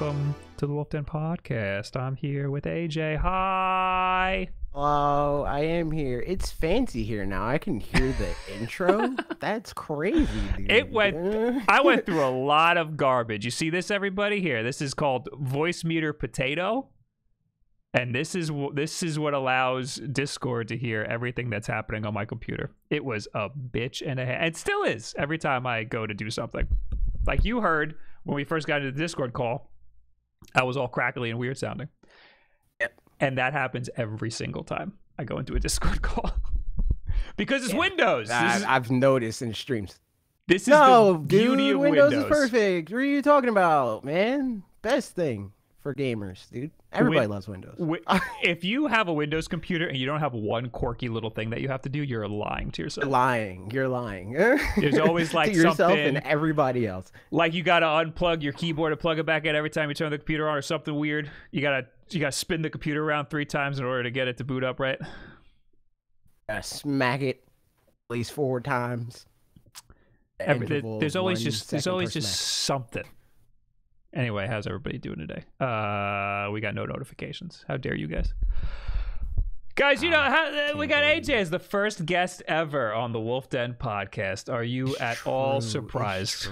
welcome to the Wolf Den Podcast. I'm here with AJ. Hi. Oh, I am here. It's fancy here now. I can hear the intro. That's crazy, dude. I went through a lot of garbage. You see this, everybody? Here, this is called Voicemeeter Potato, and this is what allows Discord to hear everything that's happening on my computer. It was a bitch and a half. It still is every time I go to do something. Like you heard when we first got into the Discord call, I was all crackly and weird sounding. And that happens every single time I go into a Discord call. Because it's Windows. I've noticed in streams. This is the beauty of Windows is perfect. What are you talking about, man? Best thing for gamers, dude. Everybody loves Windows. If you have a Windows computer and you don't have one quirky little thing that you have to do, you're lying to yourself. You're lying. There's always like to yourself something, and everybody else. Like you gotta unplug your keyboard and plug it back in every time you turn the computer on, or something weird. You gotta spin the computer around 3 times in order to get it to boot up, right? Smack it at least 4 times. There's always just something. Anyway, how's everybody doing today? We got no notifications. How dare you guys? Guys, you know, we got AJ as the first guest ever on the Wolf Den Podcast. Are you at all surprised?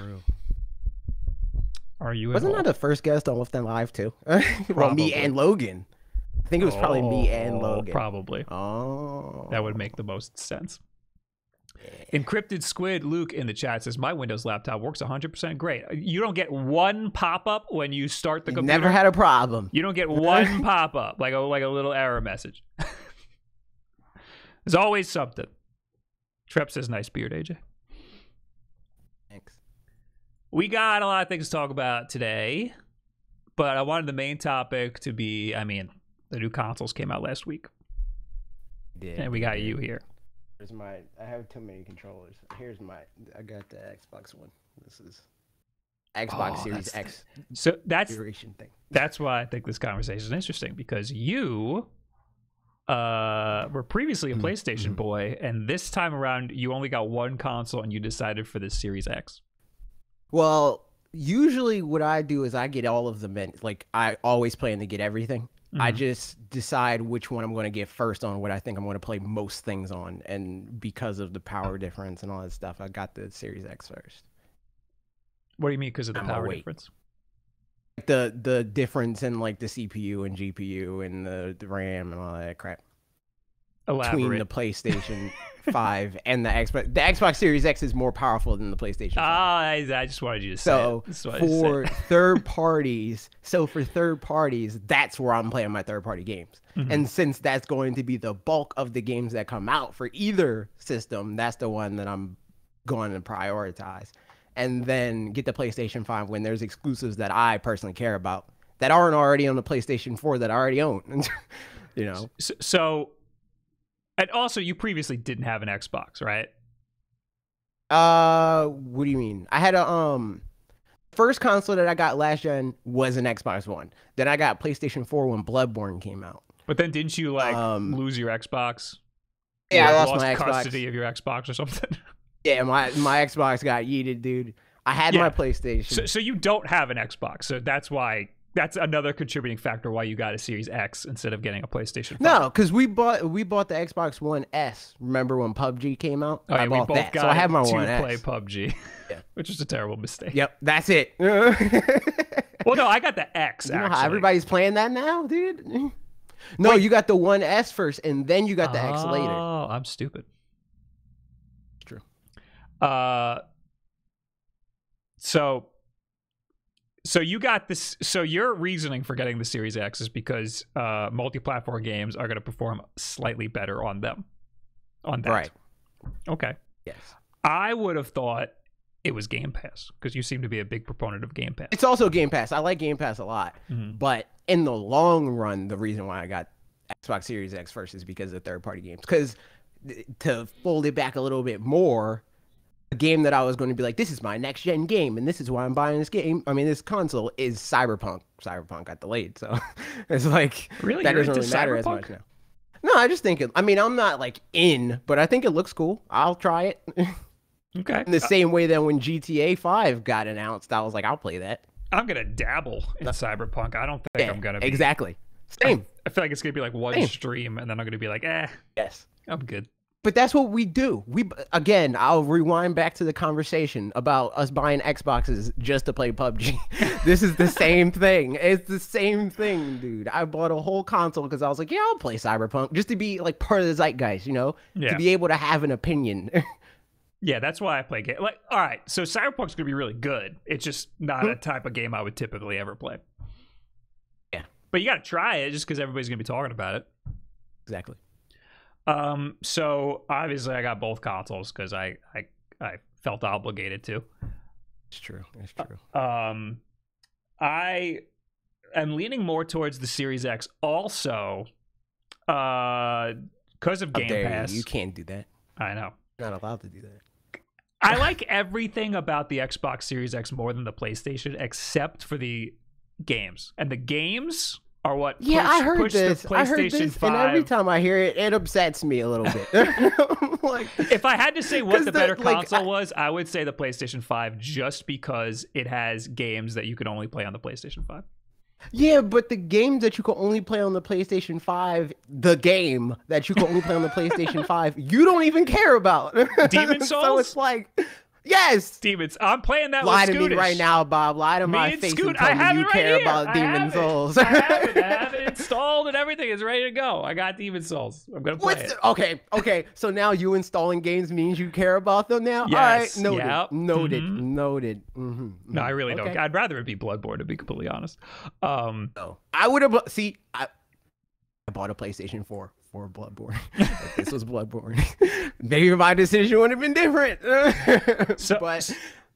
Are you? Wasn't that the first guest on Wolf Den Live too? Well, me and Logan. I think it was probably me and Logan. Probably. Oh. That would make the most sense. Encrypted Squid Luke in the chat says, my Windows laptop works 100% great. You don't get one pop-up when you start the computer? Never had a problem. You don't get one pop-up, like a little error message. There's always something. Trep says, nice beard, AJ. Thanks. We got a lot of things to talk about today, but I wanted the main topic to be, the new consoles came out last week. And we got you here. I have too many controllers. I got the Xbox One. This is Xbox Series X. So that's thing. That's why I think this conversation is interesting, because you were previously a PlayStation boy, and this time around you only got one console and you decided for the Series X. Well, usually what I do is I get all of them. Like, I always plan to get everything. I just decide which one I'm going to get first on what I think I'm going to play most things on. And because of the power difference and all that stuff, I got the Series X first. What do you mean because of the power difference? The difference in like the CPU and GPU and the RAM and all that crap. Between the PlayStation 5 and the Xbox. The Xbox Series X is more powerful than the PlayStation 5. I just wanted you to say it. So for third parties, that's where I'm playing my third-party games. And since that's going to be the bulk of the games that come out for either system, that's the one that I'm going to prioritize. And then get the PlayStation 5 when there's exclusives that I personally care about that aren't already on the PlayStation 4 that I already own. You know? So... And also, you previously didn't have an Xbox, right? What do you mean? I had a first console that I got last gen was an Xbox One. Then I got PlayStation 4 when Bloodborne came out. But then didn't you lose your Xbox? Yeah, I lost my Xbox. Custody of your Xbox or something. Yeah, my Xbox got yeeted, dude. I had my PlayStation. So you don't have an Xbox. So that's why. That's another contributing factor why you got a Series X instead of getting a PlayStation 5. No, because we bought the Xbox One S. Remember when PUBG came out? Oh, yeah, we both got so I have my One to S. play PUBG, which was a terrible mistake. Yep, that's it. Well, no, I got the X. You know how everybody's playing that now, dude? No, you got the One S first, and then you got the X later. Oh, I'm stupid. It's true. So you got this. So your reasoning for getting the Series X is because multi-platform games are going to perform slightly better on them. On that, right? Okay. Yes. I would have thought it was Game Pass because you seem to be a big proponent of Game Pass. It's also Game Pass. I like Game Pass a lot, but in the long run, the reason why I got Xbox Series X first is because of third-party games. Because to fold it back a little bit more. A game that I was going to be like, this is my next gen game, and this is why I'm buying this game. I mean, this console is Cyberpunk. Cyberpunk got delayed, so it's like really that doesn't really matter as much now. No, I just think I'm not like in, but I think it looks cool. I'll try it. Okay. In the same way that when GTA 5 got announced, I was like, I'll play that. I'm gonna dabble in Cyberpunk. I don't think I'm gonna be. Exactly. Same. I feel like it's gonna be like one stream, and then I'm gonna be like, yes, I'm good. But that's what we do. Again, I'll rewind back to the conversation about us buying Xboxes just to play PUBG. This is the same thing. It's the same thing, dude. I bought a whole console because I was like, yeah, I'll play Cyberpunk just to be like part of the zeitgeist, you know, to be able to have an opinion. Yeah, that's why I play game. Like, all right, so Cyberpunk's gonna be really good. It's just not a type of game I would typically ever play. Yeah, but you gotta try it just because everybody's gonna be talking about it. Exactly. So obviously I got both consoles because I felt obligated to. It's true. It's true. I am leaning more towards the Series X also, because of Game Pass. You can't do that. I know. You're not allowed to do that. I like everything about the Xbox Series X more than the PlayStation, except for the games. And the games are what I heard this. I heard this, 5. And every time I hear it, it upsets me a little bit. Like, if I had to say what the better console was, I would say the PlayStation 5, just because it has games that you can only play on the PlayStation 5. Yeah, but the games that you can only play on the PlayStation 5, the game that you can only play on the PlayStation 5, you don't even care about. Demon's Souls? So it's like, yes. Demons. I'm playing that Lie with to me right now, Bob. Lie to my face and tell me you care about Demon's Souls. I have it installed and everything is ready to go. I got Demon's Souls. I'm going to play it. Okay. So now you installing games means you care about them now? Yes. All right. Noted. Yep. Noted. Noted. No, I really don't. I'd rather it be Bloodborne, to be completely honest. No. I would have... See, I bought a PlayStation 4 for Bloodborne. If this was Bloodborne, maybe my decision would have been different. But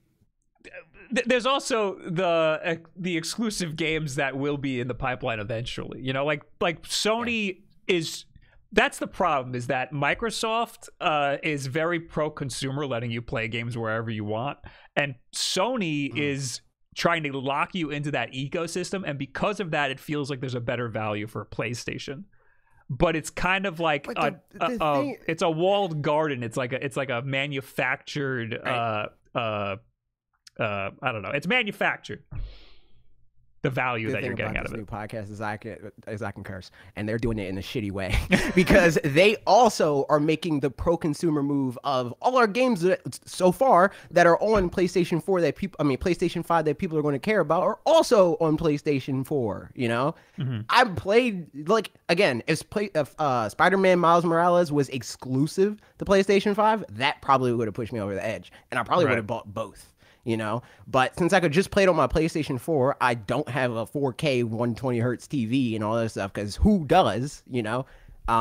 there's also the exclusive games that will be in the pipeline eventually. You know, like Sony is. That's the problem, is that Microsoft is very pro-consumer, letting you play games wherever you want, and Sony is trying to lock you into that ecosystem, and because of that, it feels like there's a better value for PlayStation. But it's kind of like it's a walled garden. It's like a manufactured I don't know. It's manufactured. The value that you're getting out of it. New podcast is I can curse, and they're doing it in a shitty way because they also are making the pro-consumer move of all our games so far that are on PlayStation 4 PlayStation 5 that people are going to care about are also on PlayStation 4. You know, I played if Spider-Man Miles Morales was exclusive to PlayStation 5, that probably would have pushed me over the edge, and I probably would have bought both. You know, but since I could just play it on my PlayStation 4, I don't have a 4K 120 hertz TV and all that stuff, because who does, you know? So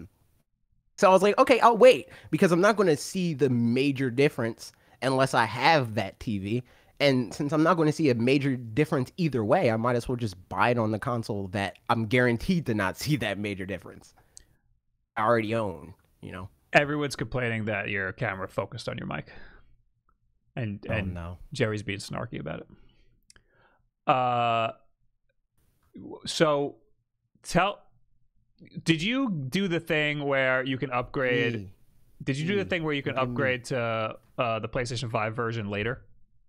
I was like, okay, I'll wait, because I'm not going to see the major difference unless I have that TV. And since I'm not going to see a major difference either way, I might as well just buy it on the console that I'm guaranteed to not see that major difference. I already own, you know? Everyone's complaining that your camera focused on your mic. And no. Jerry's being snarky about it. So did you do the thing where you can upgrade? Did you do the thing where you can upgrade to the PlayStation 5 version later?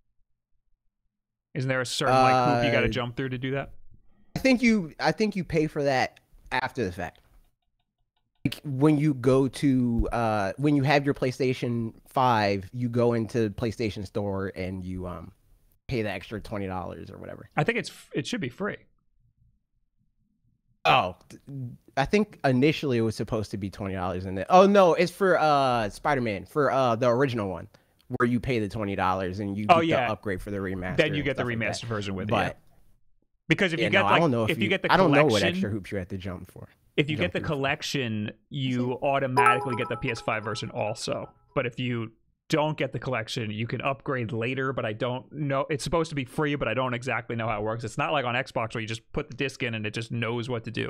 Isn't there a certain hoop you got to jump through to do that? I think you pay for that after the fact. Like when you go to when you have your PlayStation 5, you go into PlayStation Store and you pay the extra $20 or whatever. I think it should be free. Oh, I think initially it was supposed to be $20 in it. Oh no, it's for Spider-Man, for the original one, where you pay the $20 and you get the upgrade for the remaster. Then you get the remastered version with it. Because if you get I don't know if you get the I collection, don't know what extra hoops you have to jump for. If you get the collection, you automatically get the PS5 version also. But if you don't get the collection, you can upgrade later, but I don't know. It's supposed to be free, but I don't exactly know how it works. It's not like on Xbox where you just put the disc in and it just knows what to do.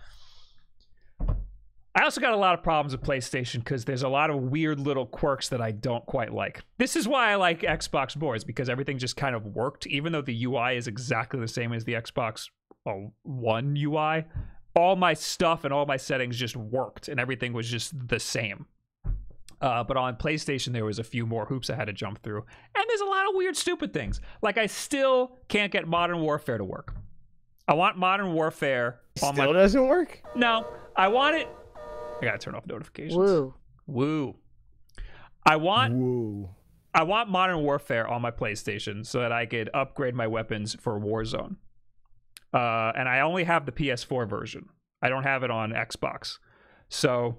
I also got a lot of problems with PlayStation because there's a lot of weird little quirks that I don't quite like. This is why I like Xbox more, is because everything just kind of worked, even though the UI is exactly the same as the Xbox One UI. All my stuff and all my settings just worked, and everything was just the same. But on PlayStation, there was a few more hoops I had to jump through. And there's a lot of weird, stupid things. Like, I still can't get Modern Warfare to work. I want Modern Warfare on Still doesn't work? No, I want it... I gotta turn off notifications. Woo. I want Modern Warfare on my PlayStation so that I could upgrade my weapons for Warzone. And I only have the PS4 version. I don't have it on Xbox. So...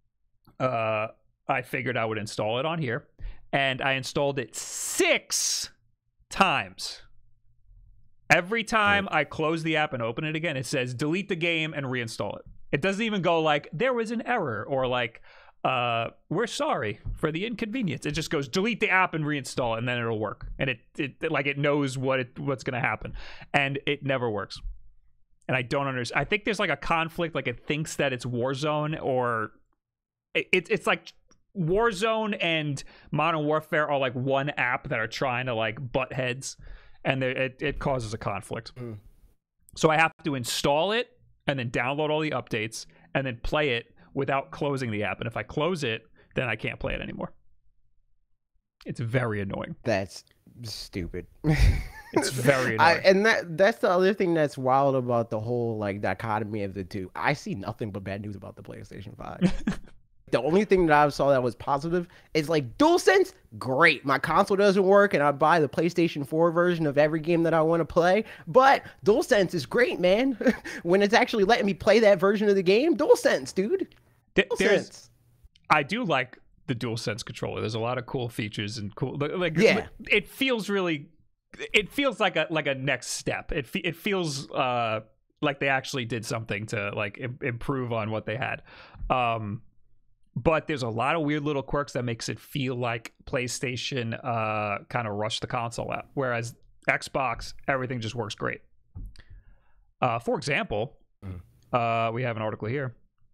I figured I would install it on here, and I installed it 6 times. Every time I close the app and open it again, it says delete the game and reinstall it. It doesn't even go like there was an error or like we're sorry for the inconvenience. It just goes delete the app and reinstall it, and then it'll work. And it knows what's going to happen, and it never works. And I don't understand. I think there's like a conflict, like it thinks that it's Warzone, or it's like Warzone and Modern Warfare are like one app that are trying to like butt heads, and it causes a conflict. So I have to install it and then download all the updates and then play it without closing the app. And if I close it, then I can't play it anymore. It's very annoying. That's stupid. It's very annoying. And that's the other thing that's wild about the whole like dichotomy of the two. I see nothing but bad news about the PlayStation 5. The only thing that I saw that was positive is like DualSense, great. My console doesn't work and I buy the PlayStation 4 version of every game that I want to play. But DualSense is great, man. When it's actually letting me play that version of the game, DualSense, dude. DualSense. I do like the DualSense controller. There's a lot of cool features and cool like it feels really, it feels like a next step. It feels like they actually did something to like improve on what they had. But there's a lot of weird little quirks that makes it feel like PlayStation kind of rushed the console out, whereas Xbox, everything just works great. For example, we have an article here.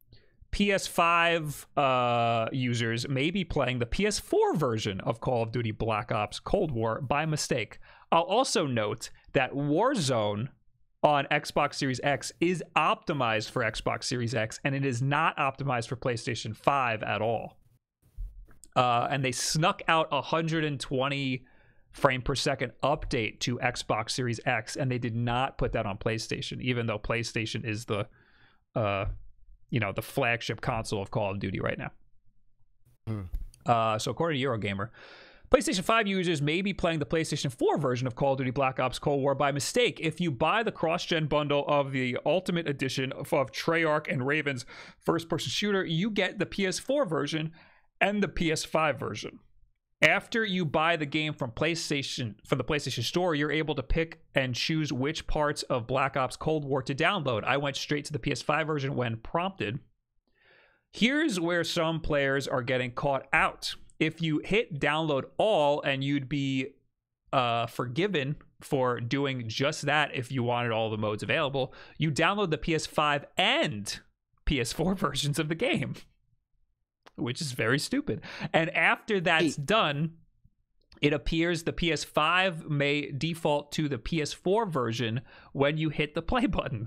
PS5 users may be playing the PS4 version of Call of Duty Black Ops Cold War by mistake. I'll also note that Warzone on Xbox Series X is optimized for Xbox Series X, and it is not optimized for PlayStation 5 at all. And they snuck out 120 frame per second update to Xbox Series X, and they did not put that on PlayStation, even though PlayStation is the the flagship console of Call of Duty right now. So according to Eurogamer, PlayStation 5 users may be playing the PlayStation 4 version of Call of Duty Black Ops Cold War by mistake. If you buy the cross-gen bundle of the Ultimate Edition of Treyarch and Raven's first-person shooter, you get the PS4 version and the PS5 version. After you buy the game from the PlayStation Store, you're able to pick and choose which parts of Black Ops Cold War to download. I went straight to the PS5 version when prompted. Here's where some players are getting caught out. If you hit download all, and you'd be forgiven for doing just that if you wanted all the modes available, you download the PS5 and PS4 versions of the game, which is very stupid. And after that's done, it appears the PS5 may default to the PS4 version when you hit the play button.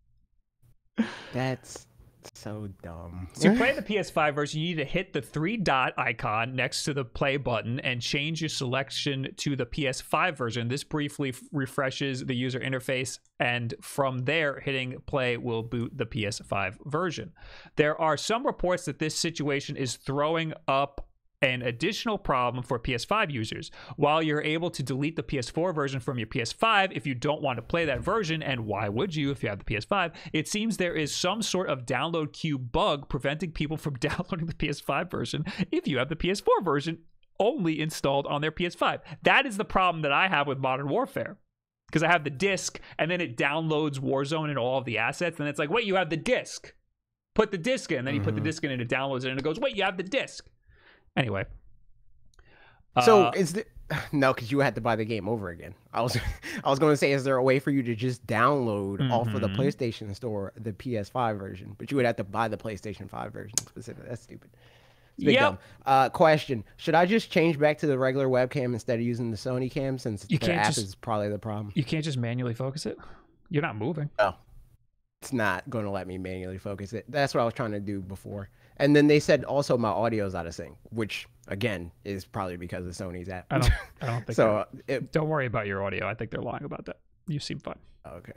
That's so dumb. So you play the PS5 version, you need to hit the 3-dot icon next to the play button and change your selection to the PS5 version. This briefly refreshes the user interface, and from there, hitting play will boot the PS5 version. There are some reports that this situation is throwing up an additional problem for PS5 users. While you're able to delete the PS4 version from your PS5 if you don't want to play that version, and why would you if you have the PS5, it seems there is some sort of download queue bug preventing people from downloading the PS5 version if you have the PS4 version only installed on their PS5. That is the problem that I have with Modern Warfare, because I have the disc and then it downloads Warzone and all of the assets, and it's like, wait, you have the disc. Put the disc in. Then you put the disc in and it downloads it, and it goes, wait, you have the disc. Anyway, so no, because you had to buy the game over again. I was going to say, is there a way for you to just download off of the PlayStation Store the PS5 version, but you would have to buy the PlayStation 5 version specifically? That's stupid. Yep. Question: should I just change back to the regular webcam instead of using the Sony cam, since the app is probably the problem? You can't just manually focus it. You're not moving. Oh, it's not going to let me manually focus it. That's what I was trying to do before. And then they said also my audio's out of sync, which again is probably because of Sony's app. I don't think so. Don't worry about your audio. I think they're lying about that. You seem fine. Okay.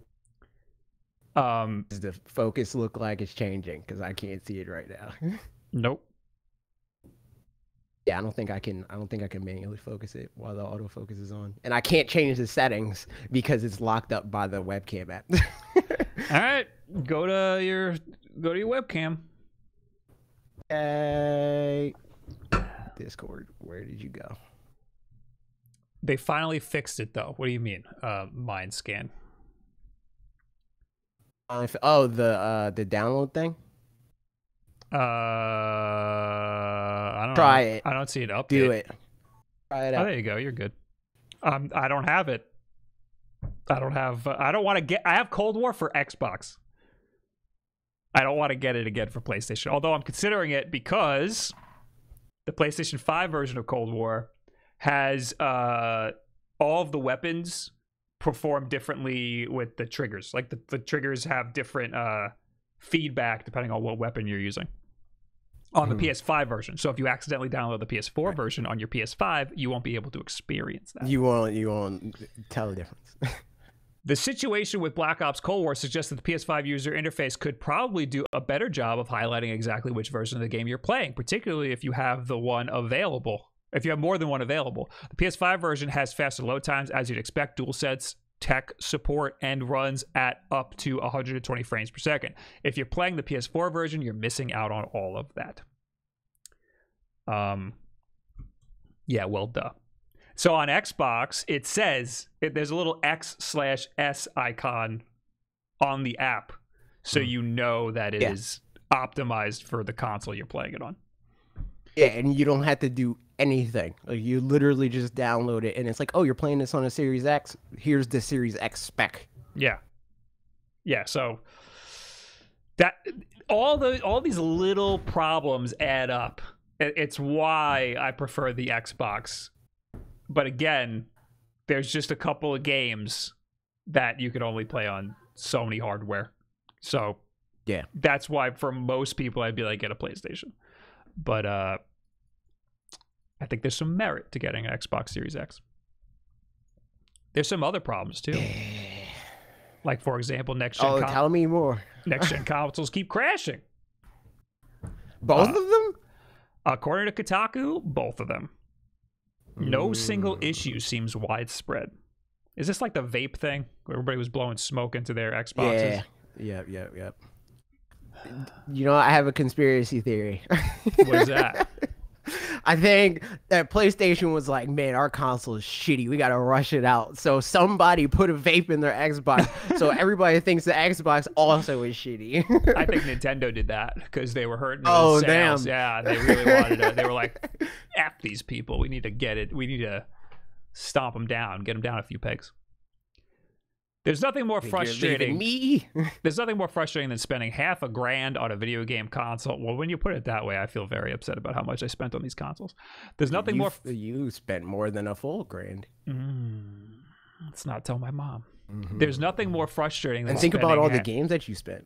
Does the focus look like it's changing? Because I can't see it right now. Nope. Yeah, I don't think I can manually focus it while the autofocus is on, and I can't change the settings because it's locked up by the webcam app. All right, go to your webcam. Hey, Discord, where did you go? They finally fixed it though. What do you mean? Mind scan. Oh, the download thing. I don't Try know. it. I don't see it update. Do it. Try it out. Oh, there you go. You're good. I don't have it. I don't have. I don't want to get. I have Cold War for Xbox. I don't want to get it again for PlayStation. Although I'm considering it because the PlayStation 5 version of Cold War has all of the weapons perform differently with the triggers. Like the triggers have different feedback depending on what weapon you're using on the PS5 version. So if you accidentally download the PS4 version on your PS5, you won't be able to experience that. You won't tell the difference. The situation with Black Ops Cold War suggests that the PS5 user interface could probably do a better job of highlighting exactly which version of the game you're playing, particularly if you have the one available. If you have more than one available. The PS5 version has faster load times, as you'd expect, dual sets, tech support, and runs at up to 120 frames per second. If you're playing the PS4 version, you're missing out on all of that. Yeah, well, duh. So on Xbox, it says there's a little X/S icon on the app, so you know that it is optimized for the console you're playing it on. Yeah, and you don't have to do anything. Like, you literally just download it, and it's like, oh, you're playing this on a Series X. Here's the Series X spec. Yeah. So that all these little problems add up. It's why I prefer the Xbox. But again, there's just a couple of games that you could only play on Sony hardware. So yeah, that's why for most people I'd be like, get a PlayStation. But I think there's some merit to getting an Xbox Series X. There's some other problems too. Like, for example, next-gen tell me more. Next-gen consoles keep crashing. Both of them? According to Kotaku, both of them. No single issue seems widespread. Is this like the vape thing where everybody was blowing smoke into their Xboxes? Yeah. Yep. You know, I have a conspiracy theory. What is that? I think that PlayStation was like, man, our console is shitty. We got to rush it out. So somebody put a vape in their Xbox. So everybody thinks the Xbox also is shitty. I think Nintendo did that because they were hurting. Oh, sales. damn. Yeah, they really wanted it. They were like, F these people. We need to get it. We need to stomp them down, get them down a few pegs. There's nothing more frustrating. There's nothing more frustrating than spending $500 on a video game console. Well, when you put it that way, I feel very upset about how much I spent on these consoles. There's nothing more. You spent more than a full grand. Let's not tell my mom. There's nothing more frustrating than. And think about all the games that you spent.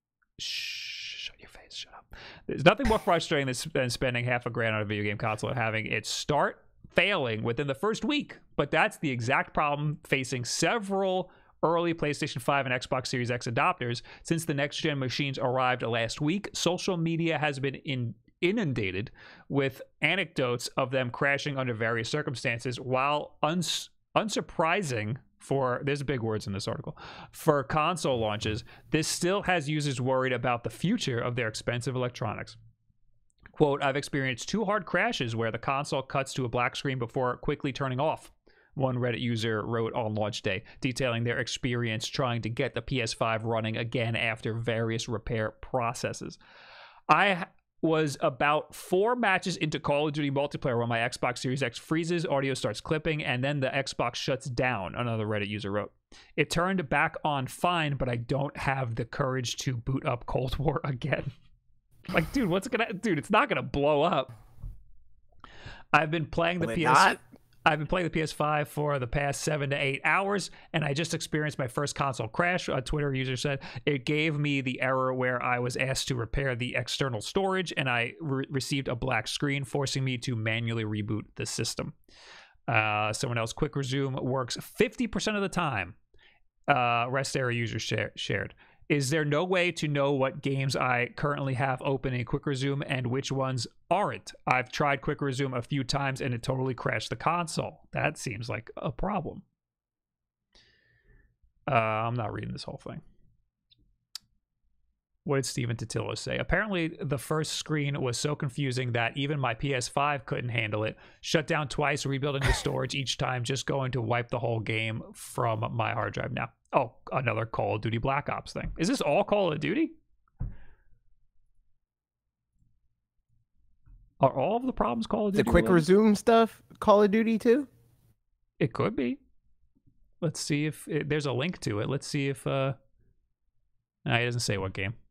Shh! Shut your face. Shut up. There's nothing more frustrating than spending $500 on a video game console and having it start failing within the first week. But that's the exact problem facing several early PlayStation 5 and Xbox Series X adopters. Since the next-gen machines arrived last week, social media has been inundated with anecdotes of them crashing under various circumstances. While unsurprising for, there's big words in this article, for console launches, this still has users worried about the future of their expensive electronics. Quote, I've experienced 2 hard crashes where the console cuts to a black screen before quickly turning off. One Reddit user wrote on launch day, detailing their experience trying to get the PS5 running again after various repair processes. I was about 4 matches into Call of Duty multiplayer when my Xbox Series X freezes, audio starts clipping, and then the Xbox shuts down, another Reddit user wrote. It turned back on fine, but I don't have the courage to boot up Cold War again. Like, dude, it's not gonna blow up. I've been playing the PS. I've been playing the PS5 for the past 7 to 8 hours, and I just experienced my first console crash. A Twitter user said it gave me the error where I was asked to repair the external storage, and I received a black screen forcing me to manually reboot the system. Someone else, quick resume works 50% of the time. Rest area user shared. Is there no way to know what games I currently have open in Quick Resume and which ones aren't? I've tried Quick Resume a few times and it totally crashed the console. That seems like a problem. I'm not reading this whole thing. What did Steven Totillo say? Apparently, the first screen was so confusing that even my PS5 couldn't handle it. Shut down twice, rebuilding the storage each time, just going to wipe the whole game from my hard drive now. Oh, another Call of Duty Black Ops thing. Is this all Call of Duty? Are all of the problems Call of Duty? The quick resume stuff, Call of Duty too? It could be. Let's see if there's a link to it. Let's see if no, he doesn't say what game.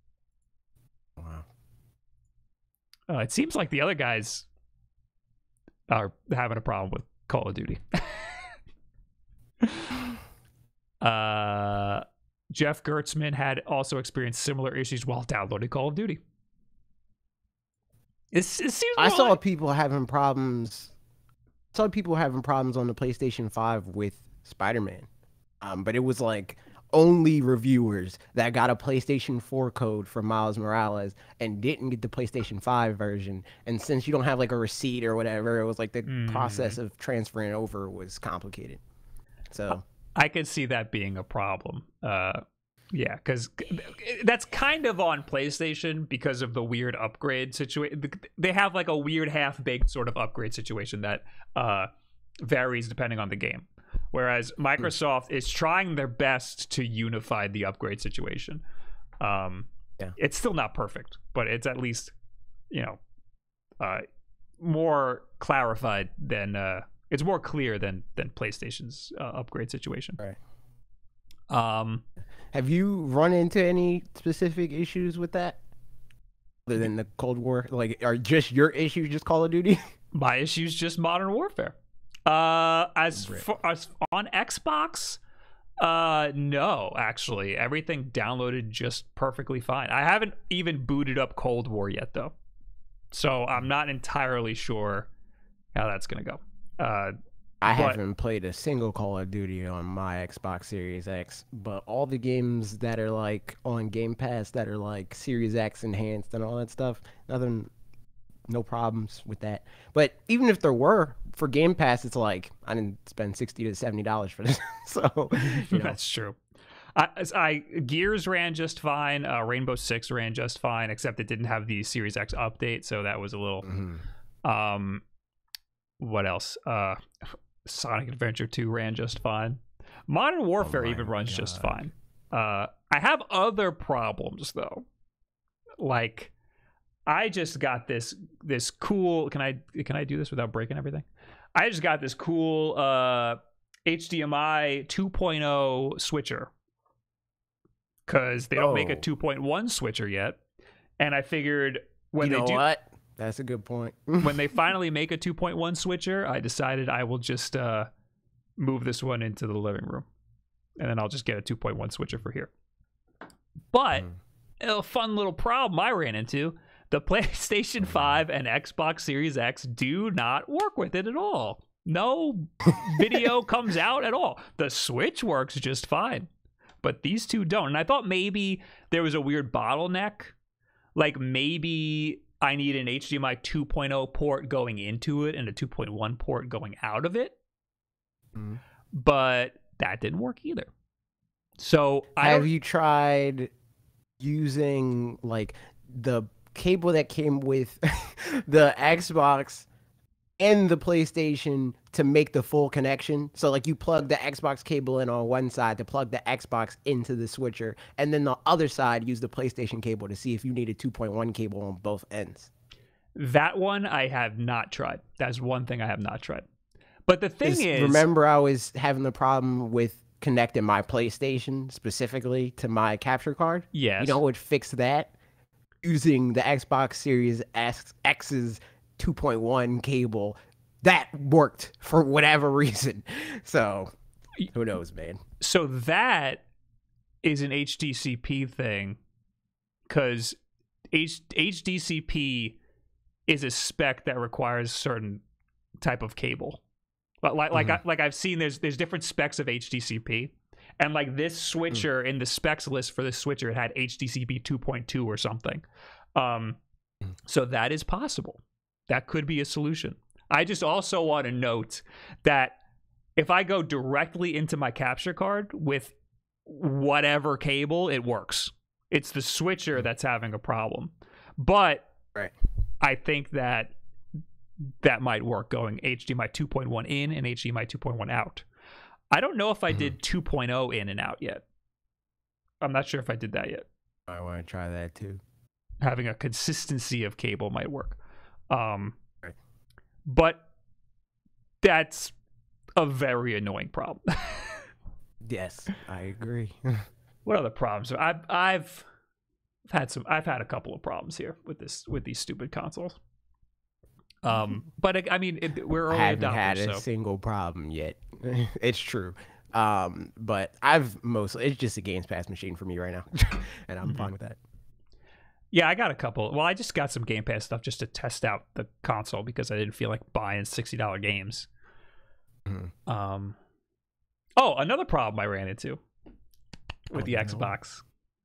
Wow. It seems like the other guys are having a problem with Call of Duty. Jeff Gertzman had also experienced similar issues while downloading Call of Duty. It seems I saw people having problems. On the PlayStation 5 with Spider-Man, but it was like only reviewers that got a PlayStation 4 code for Miles Morales and didn't get the PlayStation 5 version. And since you don't have like a receipt or whatever, it was like the process of transferring over was complicated. So I could see that being a problem. Yeah, because that's kind of on PlayStation because of the weird upgrade situation. They have like a weird half-baked sort of upgrade situation that varies depending on the game. Whereas Microsoft is trying their best to unify the upgrade situation. It's still not perfect, but it's at least, more clarified than it's more clear than PlayStation's upgrade situation. Right. Have you run into any specific issues with that? Other than the Cold War? Like, are just your issues just Call of Duty? My issues just Modern Warfare. As on Xbox, no, actually. Everything downloaded just perfectly fine. I haven't even booted up Cold War yet, though. So I'm not entirely sure how that's going to go. I haven't played a single Call of Duty on my Xbox Series X, but all the games that are like on Game Pass that are like Series X enhanced and all that stuff, no problems with that. But even if there were, for Game Pass, it's like I didn't spend $60 to $70 for this. So that's true. Gears ran just fine. Rainbow Six ran just fine, except it didn't have the Series X update, so that was a little. What else? Sonic Adventure 2 ran just fine. Modern Warfare even runs just fine. I have other problems though. Like, I just got this cool. Can I do this without breaking everything? I just got this cool HDMI 2.0 switcher because they don't make a 2.1 switcher yet, and I figured when they do. What? That's a good point. When they finally make a 2.1 switcher, I decided I will just move this one into the living room. And then I'll just get a 2.1 switcher for here. But a fun little problem I ran into, the PlayStation 5 and Xbox Series X do not work with it at all. No video comes out at all. The Switch works just fine, but these two don't. And I thought maybe there was a weird bottleneck. Like maybe I need an HDMI 2.0 port going into it and a 2.1 port going out of it. But that didn't work either. So have you tried using like the cable that came with the Xbox and the PlayStation to make the full connection? So like you plug the Xbox cable in on one side to plug the Xbox into the switcher, and then the other side use the PlayStation cable to see if you need a 2.1 cable on both ends. That one I have not tried. That's one thing I have not tried. But the thing is, remember I was having the problem with connecting my PlayStation specifically to my capture card? Yes. You know what would fix that? Using the Xbox Series X's 2.1 cable that worked for whatever reason. So who knows, man? So that is an HDCP thing, because HDCP is a spec that requires certain type of cable. But like I've seen there's different specs of HDCP, and like this switcher in the specs list for this switcher, it had HDCP 2.2 or something. So that is possible. That could be a solution. I just also want to note that if I go directly into my capture card with whatever cable, it works. It's the switcher that's having a problem. But right. I think that might work going HDMI 2.1 in and HDMI 2.1 out. I don't know if I did 2.0 in and out yet. I'm not sure if I did that yet. I want to try that too. Having a consistency of cable might work. Right. But that's a very annoying problem. Yes, I agree. What other problems? I've had a couple of problems here with these stupid consoles. But I mean, we're early I haven't adopters, had a single problem yet. It's true. But it's just a Games Pass machine for me right now, and I'm fine with that. Yeah, I got a couple. Well, I just got some Game Pass stuff just to test out the console because I didn't feel like buying $60 games. Oh, another problem I ran into with the Xbox.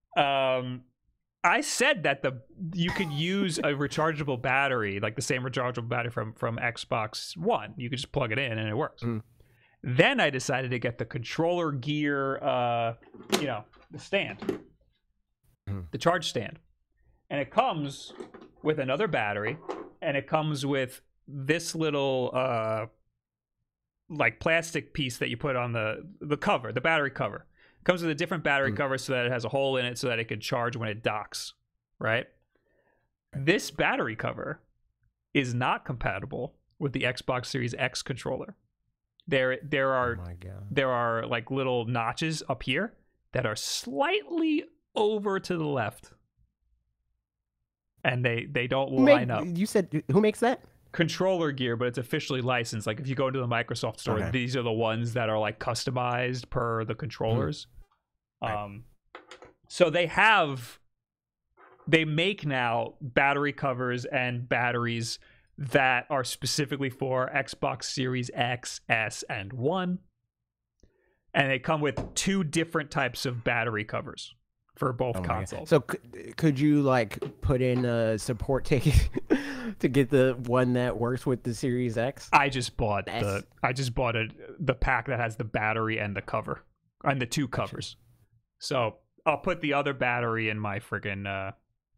I said that you could use a rechargeable battery, like the same rechargeable battery from Xbox One. You could just plug it in and it works. Then I decided to get the controller gear, the stand, the charge stand. And it comes with another battery, and it comes with this little like plastic piece that you put on the cover, the battery cover. It comes with a different battery cover so that it has a hole in it so that it can charge when it docks, right? This battery cover is not compatible with the Xbox Series X controller. There are like little notches up here that are slightly over to the left. And they don't line up. You said who makes that? Controller Gear, but it's officially licensed. Like if you go into the Microsoft store, these are the ones that are like customized per the controllers. So they make now battery covers and batteries that are specifically for Xbox Series X, S, and One. And they come with 2 different types of battery covers for both consoles. So could you like put in a support ticket to get the one that works with the Series X? I just bought the pack that has the battery and the cover and the 2 covers. So I'll put the other battery in my friggin'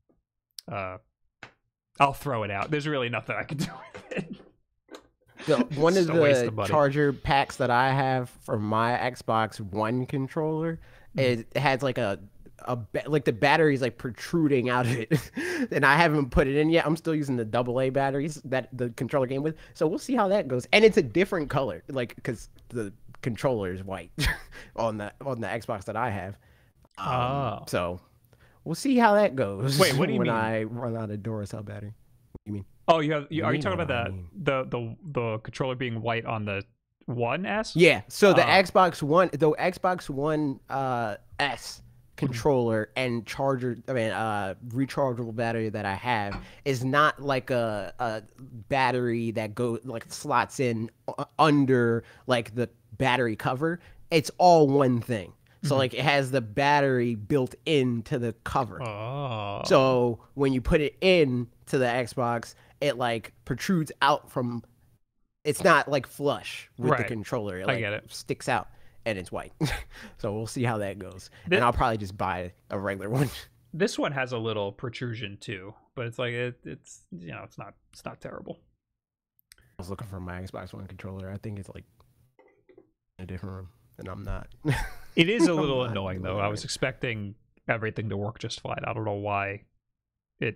I'll throw it out. There's really nothing I can do with it. So one of the charger packs that I have for my Xbox One controller, it has like like the battery's like protruding out of it, and I haven't put it in yet. I'm still using the AA batteries that the controller came with, so we'll see how that goes. And it's a different color, like because the controller is white on the Xbox that I have. So we'll see how that goes. Wait, what do you mean? When I run out of Duracell battery? What do you mean? Oh, are you talking about the controller being white on the One S? Yeah. So the Xbox One S controller and rechargeable battery that I have is not like a battery that slots in under like the battery cover. It's all one thing. So like it has the battery built into the cover. Oh. So when you put it in to the Xbox, it like protrudes out from. It's not like flush with the controller. It, like, I get it. Sticks out. And it's white. So we'll see how that goes. And I'll probably just buy a regular one. This one has a little protrusion too, but it's like it's not terrible. I was looking for my Xbox One controller. I think it's like in a different room, and I'm not. It is a little annoying though. I was expecting everything to work just fine. I don't know why it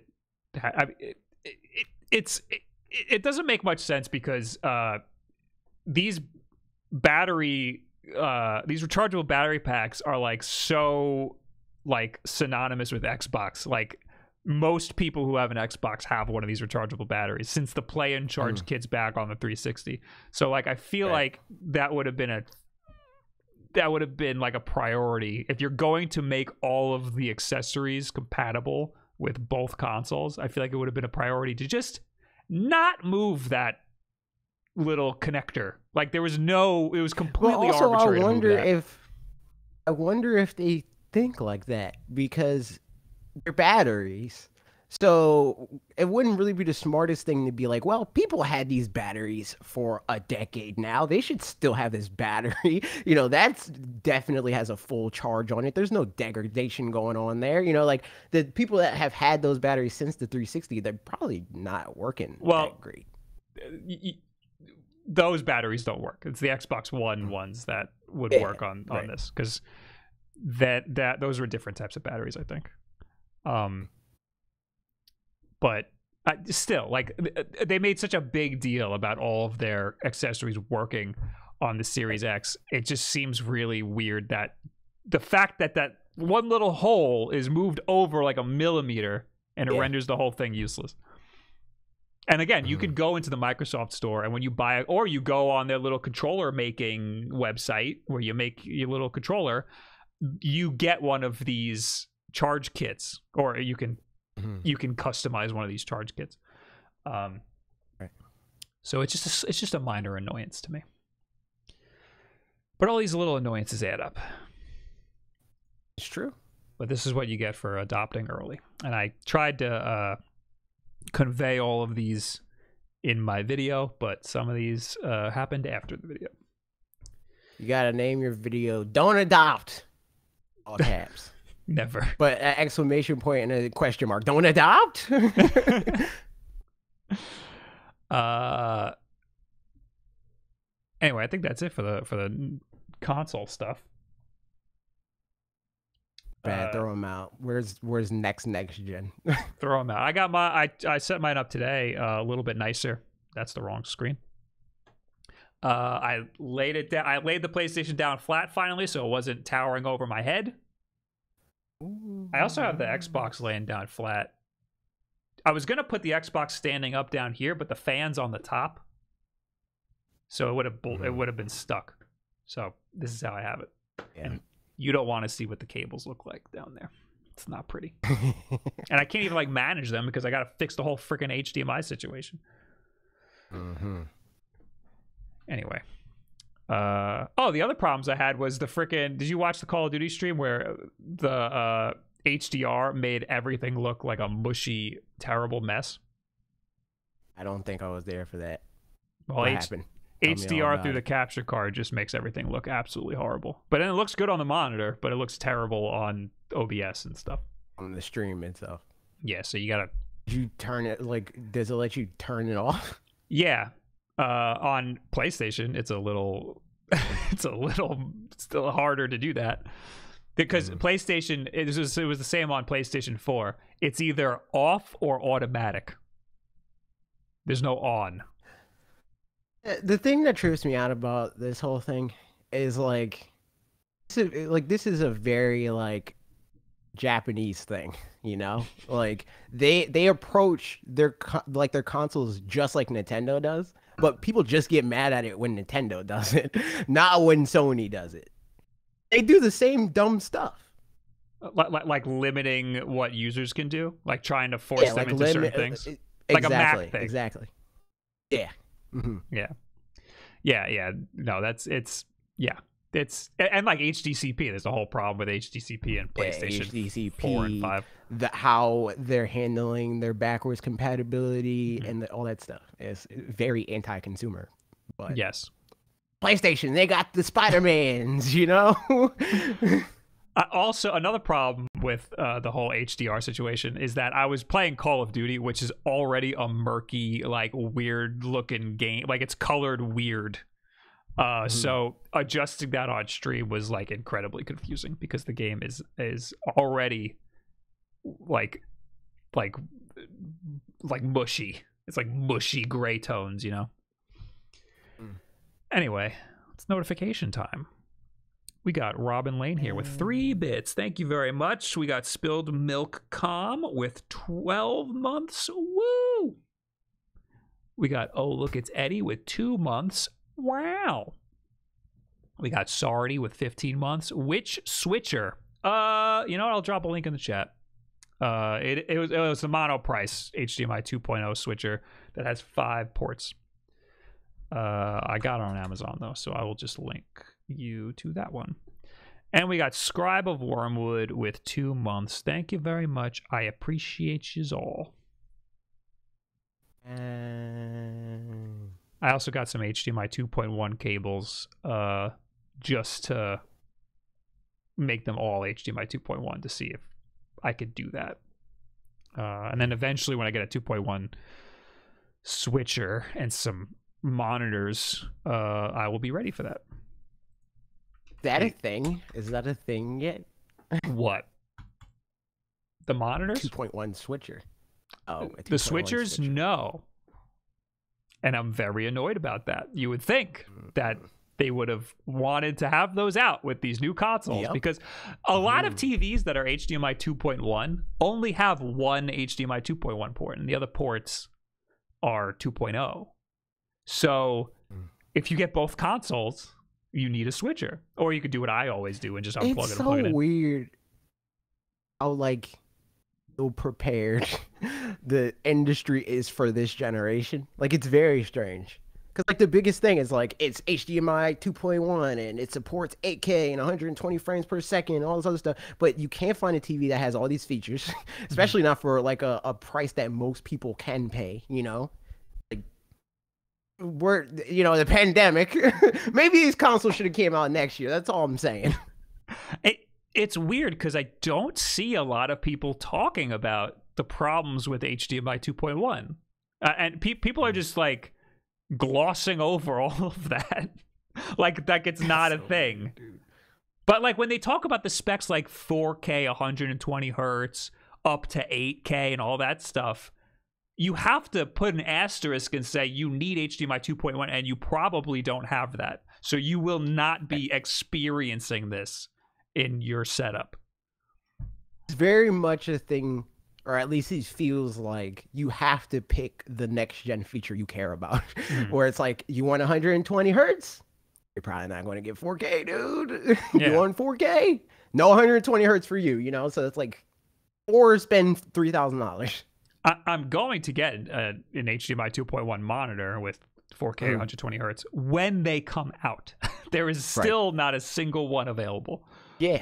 doesn't make much sense because these rechargeable battery packs are like so like synonymous with Xbox. Like most people who have an Xbox have one of these rechargeable batteries since the play and charge kit's back on the 360. So like I feel like that would have been like a priority if you're going to make all of the accessories compatible with both consoles. I feel like it would have been a priority to just not move that little connector. Like it was completely arbitrary. I wonder if they think like that because they're batteries. So it wouldn't really be the smartest thing to be like, well, people had these batteries for a decade now. They should still have this battery. You know, that's definitely has a full charge on it. There's no degradation going on there. You know, like the people that have had those batteries since the 360, they're probably not working that great. Those batteries don't work. It's the Xbox One ones that would work on this because that those were different types of batteries, I think. But still, like they made such a big deal about all of their accessories working on the Series X. It just seems really weird that the fact that that one little hole is moved over like a millimeter and it renders the whole thing useless. And again, you could go into the Microsoft store and when you buy it, or you go on their little controller making website where you make your little controller, you get one of these charge kits, or you can customize one of these charge kits. So it's just a minor annoyance to me. But all these little annoyances add up. It's true. But this is what you get for adopting early. And I tried to convey all of these in my video, but some of these happened after the video. You gotta name your video "Don't Adopt," all caps. Never. But an exclamation point and a question mark. Don't adopt. Anyway, I think that's it for the console stuff. Bad, throw them out. Where's next gen? Throw them out. I got I set mine up today a little bit nicer. That's the wrong screen. I laid it down. I laid the PlayStation down flat finally, so it wasn't towering over my head. Ooh. I also have the Xbox laying down flat. I was gonna put the Xbox standing up down here, but the fan's on the top, so it would have been stuck. So this is how I have it. Yeah. And you don't want to see what the cables look like down there. It's not pretty. And I can't even like manage them because I got to fix the whole freaking HDMI situation. Anyway. The other problems I had was the freaking... Did you watch the Call of Duty stream where the HDR made everything look like a mushy, terrible mess? I don't think I was there for that. Well, what happened? HDR through the capture card just makes everything look absolutely horrible. But then it looks good on the monitor, but it looks terrible on OBS and stuff. On the stream itself. Yeah, so you gotta... You turn it, like, does it let you turn it off? Yeah. On PlayStation, it's a little still harder to do that. Because PlayStation, it was the same on PlayStation 4. It's either off or automatic. There's no on. The thing that trips me out about this whole thing is like this is a very like Japanese thing, you know? Like they approach their consoles just like Nintendo does, but people just get mad at it when Nintendo does it, not when Sony does it. They do the same dumb stuff. Like limiting what users can do, like trying to force them into certain things, like a Mac thing. Exactly. Yeah. Yeah. No, it's and like HDCP. There's a whole problem with HDCP and PlayStation HDCP, 4 and 5. How they're handling their backwards compatibility and all that stuff is very anti-consumer. But yes, PlayStation, they got the Spider-Mans, you know. Also, another problem with the whole HDR situation is that I was playing Call of Duty, which is already a murky, like weird-looking game. Like it's colored weird. So adjusting that on stream was like incredibly confusing because the game is already like mushy. It's like mushy gray tones, you know. Anyway, it's notification time. We got Robin Lane here with 3 bits. Thank you very much. We got Spilled Milk Com with 12 months. Woo! We got Oh Look It's Eddie with 2 months. Wow. We got Sardi with 15 months. Which Switcher? You know what? I'll drop a link in the chat. It was a mono price HDMI 2.0 switcher that has 5 ports. I got it on Amazon though, so I will just link you to that one. And we got Scribe of Wormwood with 2 months. Thank you very much. I appreciate yous all. I also got some HDMI 2.1 cables just to make them all HDMI 2.1 to see if I could do that. And then eventually when I get a 2.1 switcher and some monitors, I will be ready for that. That a thing? Is that a thing yet? What? The monitors? 2.1 switcher. Oh, the switchers? switcher. No. And I'm very annoyed about that. You would think that they would have wanted to have those out with these new consoles, because a lot of TVs that are HDMI 2.1 only have one HDMI 2.1 port, and the other ports are 2.0. So if you get both consoles, you need a switcher, or you could do what I always do and just unplug it and plug it in. It's so weird how ill prepared the industry is for this generation. Like, it's very strange, because the biggest thing is it's HDMI 2.1 and it supports 8K and 120 frames per second and all this other stuff, but you can't find a TV that has all these features, especially not for a price that most people can pay, we're the pandemic. Maybe these consoles should have came out next year. That's all I'm saying. It's weird because I don't see a lot of people talking about the problems with HDMI 2.1, and people are just glossing over all of that, like it's not a thing. Weird, but when they talk about the specs, 4K 120 hertz up to 8K and all that stuff, you have to put an asterisk and say you need HDMI 2.1, and you probably don't have that, so you will not be experiencing this in your setup. It's very much a thing, or at least it feels like you have to pick the next gen feature you care about. Where it's you want 120 hertz? You're probably not going to get 4K, dude. You want 4K? No 120 hertz for you, So it's or spend $3,000. I'm going to get an HDMI 2.1 monitor with 4K 120 hertz when they come out. There is still not a single one available. Yeah.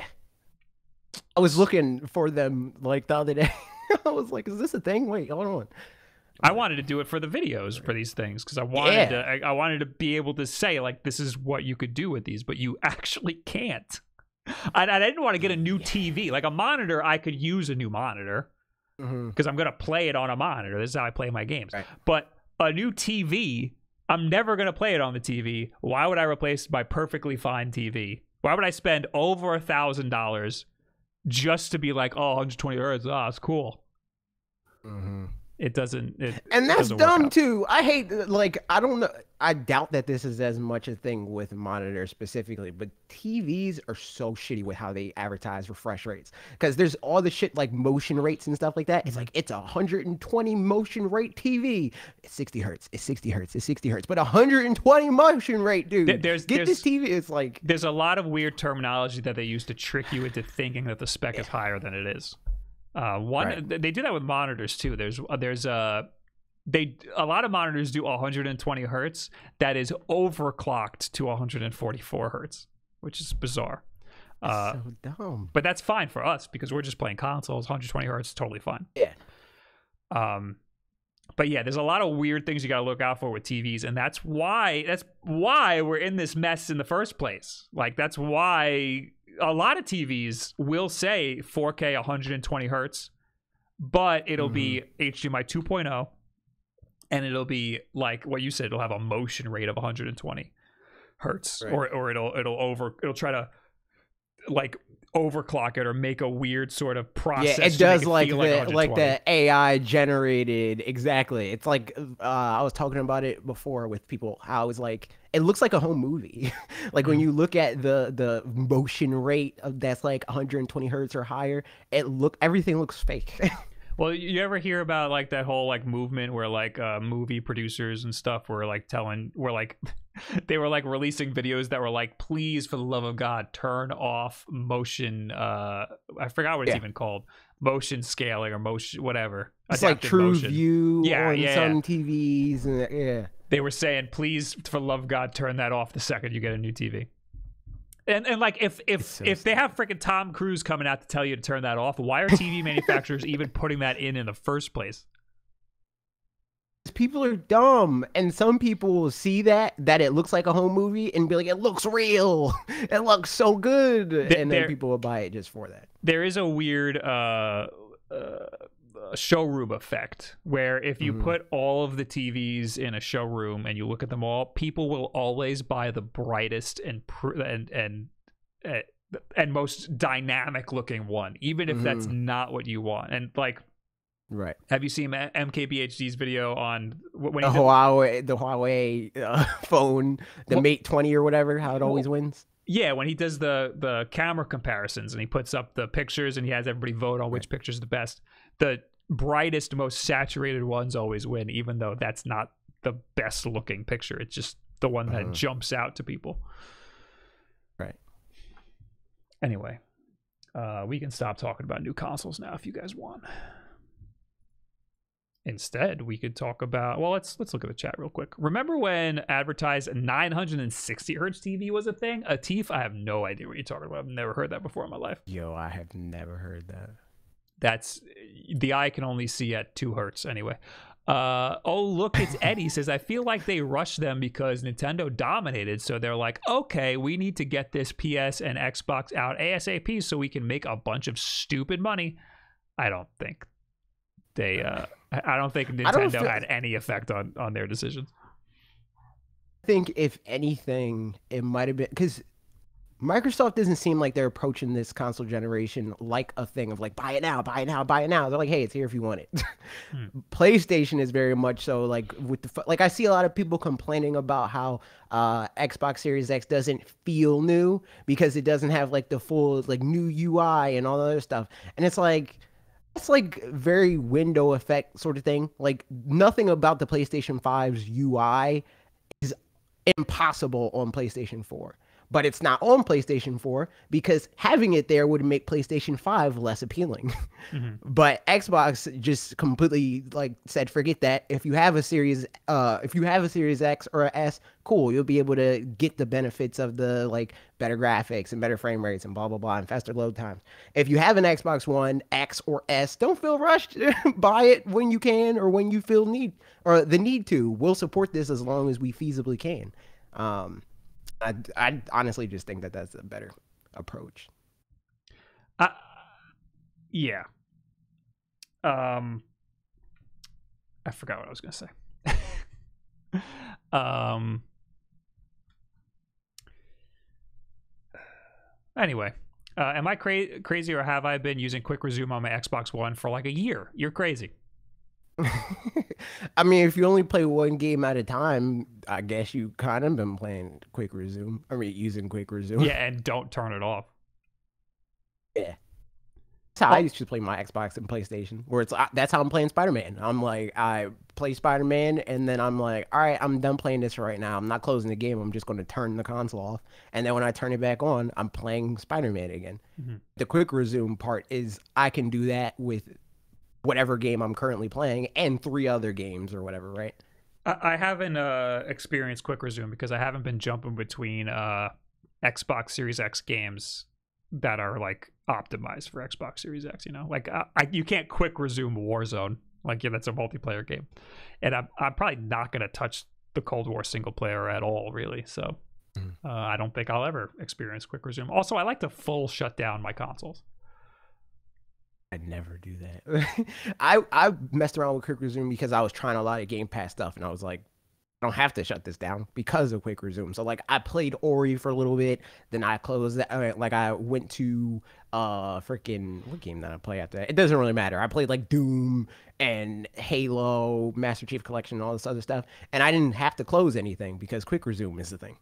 I was looking for them the other day. I was like, is this a thing? Wait, hold on. I wanted to do it for the videos for these things because I wanted to be able to say this is what you could do with these, but you actually can't. I didn't want to get a new TV. A monitor, I could use a new monitor because I'm going to play it on a monitor. This is how I play my games. Right. But a new TV, I'm never going to play it on the TV. Why would I replace my perfectly fine TV? Why would I spend over $1,000 just to be 120 hertz? It's cool. It doesn't. And that's dumb too. I hate I don't know. I doubt that this is as much a thing with monitors specifically, but TVs are so shitty with how they advertise refresh rates, because there's all the shit motion rates and stuff like that. It's it's a 120 motion rate TV. It's 60 hertz. It's 60 hertz. It's 60 hertz. But 120 motion rate, dude. There's this TV. It's there's a lot of weird terminology that they use to trick you into thinking that the spec is higher than it is. They do that with monitors too. A lot of monitors do 120 hertz that is overclocked to 144 hertz, which is bizarre. That's so dumb. But that's fine for us because we're just playing consoles. 120 hertz is totally fine. Yeah. But yeah, there's a lot of weird things you got to look out for with TVs, and that's why we're in this mess in the first place. That's why a lot of TVs will say 4K 120 hertz, but it'll be HDMI 2.0, and it'll be what you said, it'll have a motion rate of 120 hertz, or it'll try to overclock it or make a weird sort of process. Yeah, it does to like feel the AI generated exactly. It's like I was talking about it before with people how it's like it looks like a home movie. Like when you look at the motion rate of that's like 120 hertz or higher, everything looks fake. Well, you ever hear about like that whole like movement where like movie producers and stuff were like they were like releasing videos that were like, please, for the love of God, turn off motion. I forgot what it's even called, motion scaling or motion whatever. It's like True motion. View on some TVs, and they were saying, please, for the love of God, turn that off the second you get a new TV. And like if they have freaking Tom Cruise coming out to tell you to turn that off, why are TV manufacturers even putting that in the first place? People are dumb, and some people will see that it looks like a home movie and be like, it looks real, it looks so good, and then people will buy it just for that. There is a weird showroom effect where if you put all of the TVs in a showroom and you look at them all, people will always buy the brightest and most dynamic looking one, even if that's not what you want. And like, right? Have you seen MKBHD's video on when the Huawei phone, the Mate 20 or whatever? How it always wins. Yeah, when he does the camera comparisons and he puts up the pictures and he has everybody vote on which picture's the best. The brightest, most saturated ones always win, even though that's not the best looking picture. It's just the one that jumps out to people. Right. Anyway, we can stop talking about new consoles now if you guys want. Instead, we could talk about, well, let's look at the chat real quick. Remember when advertised 960 hertz TV was a thing? Atif, I have no idea what you're talking about. I've never heard that before in my life. Yo, I have never heard that. That's, the eye can only see at 2 hertz anyway. Oh, look, it's Eddie says, I feel like they rushed them because Nintendo dominated. So they're like, okay, we need to get this PS and Xbox out ASAP so we can make a bunch of stupid money. I don't think I don't think Nintendo had any effect on their decisions. I think if anything, it might have been because Microsoft doesn't seem like they're approaching this console generation like a thing of like, buy it now, buy it now, buy it now. They're like, hey, it's here if you want it. PlayStation is very much so like with the like I see a lot of people complaining about how Xbox Series X doesn't feel new because it doesn't have like the full like new UI and all the other stuff. And it's like very window effect sort of thing. Like nothing about the PlayStation 5's UI is impossible on PlayStation 4. But it's not on PlayStation 4 because having it there would make PlayStation 5 less appealing. But Xbox just completely like said, forget that. If you have a Series X or a S, cool, you'll be able to get the benefits of the like better graphics and better frame rates and blah blah blah and faster load times. If you have an Xbox One X or S, don't feel rushed. Buy it when you can or when you feel the need to. We'll support this as long as we feasibly can. I honestly just think that that's a better approach. Yeah. I forgot what I was going to say. Anyway, am I crazy or have I been using Quick Resume on my Xbox One for like a year? You're crazy. I mean, if you only play one game at a time, I guess you kind of been playing Quick Resume. I mean, using Quick Resume. Yeah, and don't turn it off. Yeah. That's how I used to play my Xbox and PlayStation, where that's how I'm playing Spider-Man. I'm like, I play Spider-Man, and then I'm like, all right, I'm done playing this right now. I'm not closing the game. I'm just going to turn the console off. And then when I turn it back on, I'm playing Spider-Man again. The Quick Resume part is I can do that with whatever game I'm currently playing and 3 other games or whatever, right? I haven't experienced Quick Resume because I haven't been jumping between Xbox Series X games that are like optimized for Xbox Series X, you know? Like you can't Quick Resume Warzone. Like, yeah, that's a multiplayer game. And I'm probably not going to touch the Cold War single player at all, really. So I don't think I'll ever experience Quick Resume. Also, I like to full shut down my consoles. I'd never do that. I messed around with Quick Resume because I was trying a lot of Game Pass stuff, and I was like, don't have to shut this down because of quick resume. So like I played Ori for a little bit, then I closed that. Like I went to freaking what game did I play after that? It doesn't really matter. I played like Doom and Halo, Master Chief Collection, and all this other stuff, and I didn't have to close anything because quick resume is the thing.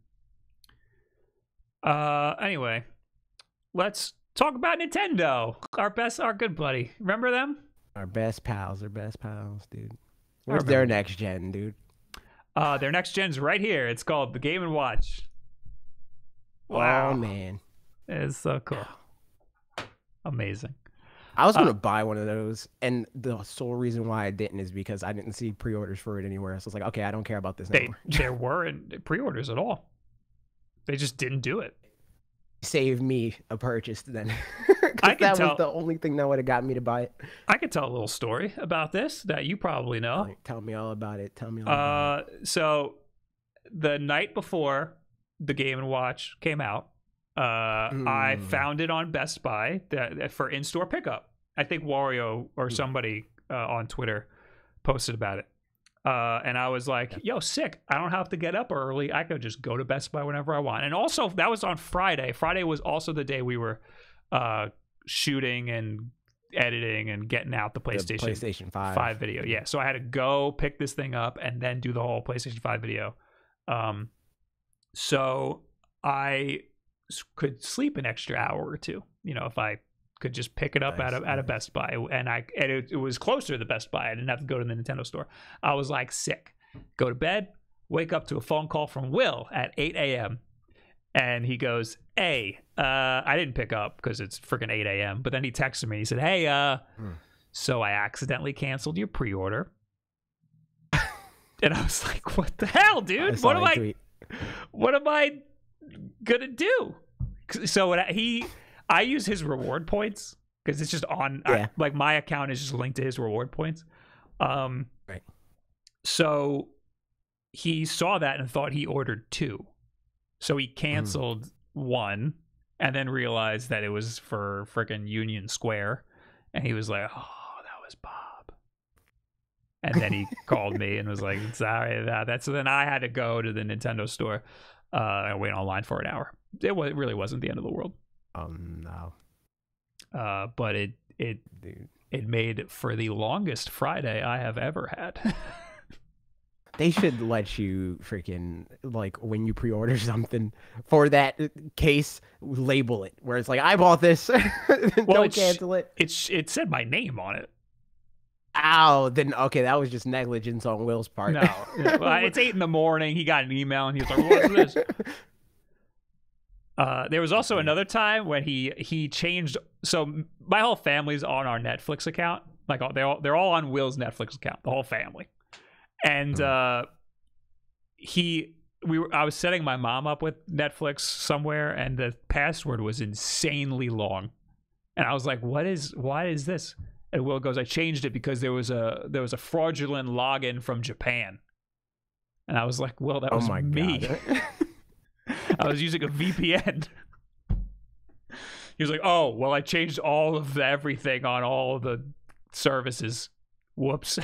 Anyway, let's talk about Nintendo. Our good buddy. Remember them? Our best pals, dude. Where's their next gen, dude? Their next gen's right here. It's called the Game & Watch. Wow. Oh man, it's so cool. Amazing. I was gonna buy one of those, and the sole reason why I didn't is because I didn't see pre-orders for it anywhere. So it's like, okay, I don't care about this anymore. There weren't pre-orders at all. They just didn't do it. Save me a purchase then. That was the only thing that would have got me to buy it. I could tell a little story about this that you probably know. Tell me all about it. So the night before the Game & Watch came out, I found it on Best Buy for in-store pickup. I think Wario or somebody on Twitter posted about it. And I was like, yo, sick. I don't have to get up early. I could just go to Best Buy whenever I want. And also, that was on Friday. Friday was also the day we were shooting and editing and getting out the PlayStation 5 video. Yeah, so I had to go pick this thing up and then do the whole PlayStation 5 video. So I could sleep an extra hour or two, if I could just pick it up at a Best Buy, and it was closer to the Best Buy. I didn't have to go to the Nintendo store. I was like, sick. Go to bed, wake up to a phone call from Will at 8 a.m. And he goes, hey, I didn't pick up because it's freaking 8 a.m. But then he texted me. He said, hey, so I accidentally canceled your pre-order. And I was like, what the hell, dude? What am I gonna do? So I use his reward points because it's just on like my account is just linked to his reward points. Right. So he saw that and thought he ordered 2. So he canceled 1 and then realized that it was for freaking Union Square. And he was like, oh, that was Bob. And then he called me and was like, sorry about that. So then I had to go to the Nintendo store and wait online for an hour. It really wasn't the end of the world. No. But it made for the longest Friday I have ever had. They should let you freaking, like, when you pre-order something for that case, label it where it's like, I bought this. Don't cancel it. It said my name on it. Ow, then okay, that was just negligence on Will's part. No, it's 8 a.m. He got an email and he was like, "What's this?" There was also another time when he changed. So my whole family's on our Netflix account. Like they're all on Will's Netflix account, the whole family. And I was setting my mom up with Netflix somewhere, and the password was insanely long. And I was like, why is this? And Will goes, I changed it because there was a fraudulent login from Japan. And I was like, well, that was me. I was using a VPN. He was like, oh, well, I changed all of everything on all of the services. Whoops.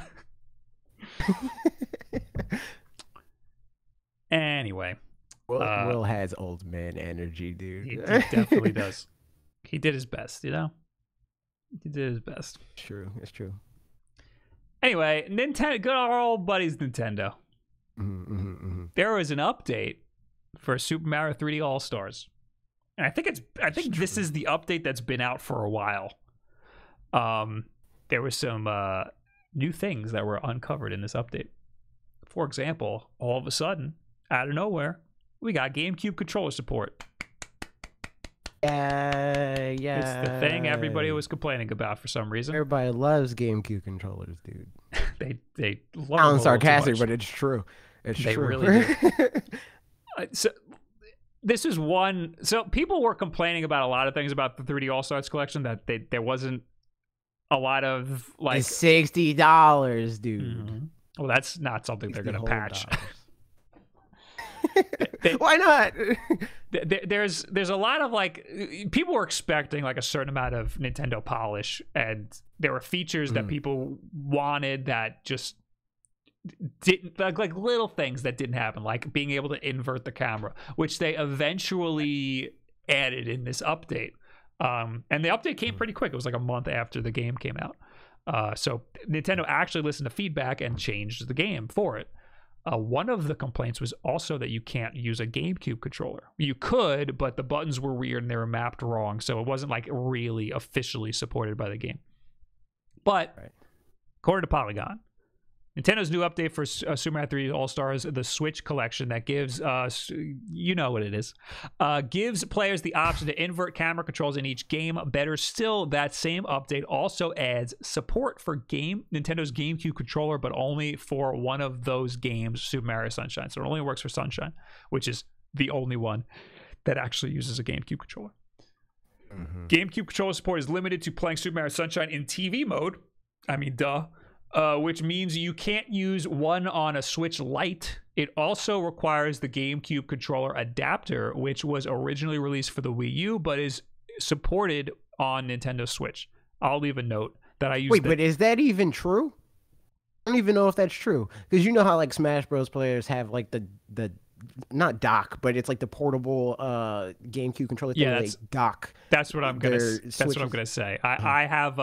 Anyway. Will has old man energy, dude. He definitely does. He did his best, He did his best. It's true. Anyway, Nintendo, good our old buddies Nintendo. There was an update for Super Mario 3D All Stars, and I think this is the update that's been out for a while. There was some new things that were uncovered in this update. For example, all of a sudden, out of nowhere, we got GameCube controller support. Yeah. It's the thing everybody was complaining about for some reason. Everybody loves GameCube controllers, dude. they love Sounds sarcastic, but it's true. They really do. So this is one. So people were complaining about a lot of things about the 3D All Stars collection, that there wasn't a lot of like it's $60, dude. Mm-hmm. Well, that's not something they're going to patch. Why not? There's a lot of like people were expecting like a certain amount of Nintendo polish, and there were features that people wanted that just didn't like little things that didn't happen, like being able to invert the camera, which they eventually added in this update. And the update came pretty quick. It was like a month after the game came out. So Nintendo actually listened to feedback and changed the game for it. One of the complaints was also that you can't use a GameCube controller. You could, but the buttons were weird and they were mapped wrong, so it wasn't like really officially supported by the game. But according to Polygon, Nintendo's new update for Super Mario 3D All-Stars, the Switch collection that gives, you know what it is, gives players the option to invert camera controls in each game. Better still, that same update also adds support for Nintendo's GameCube controller, but only for one of those games, Super Mario Sunshine. So it only works for Sunshine, which is the only one that actually uses a GameCube controller. GameCube controller support is limited to playing Super Mario Sunshine in TV mode. I mean, duh. Which means you can't use one on a Switch Lite. It also requires the GameCube controller adapter, which was originally released for the Wii U, but is supported on Nintendo Switch. I'll leave a note that I use. Wait, but is that even true? I don't even know if that's true, because you know how like Smash Bros. Players have like the not dock, but it's like the portable GameCube controller thing. Yeah, they dock. That's what I'm gonna. That's what I'm gonna say. I have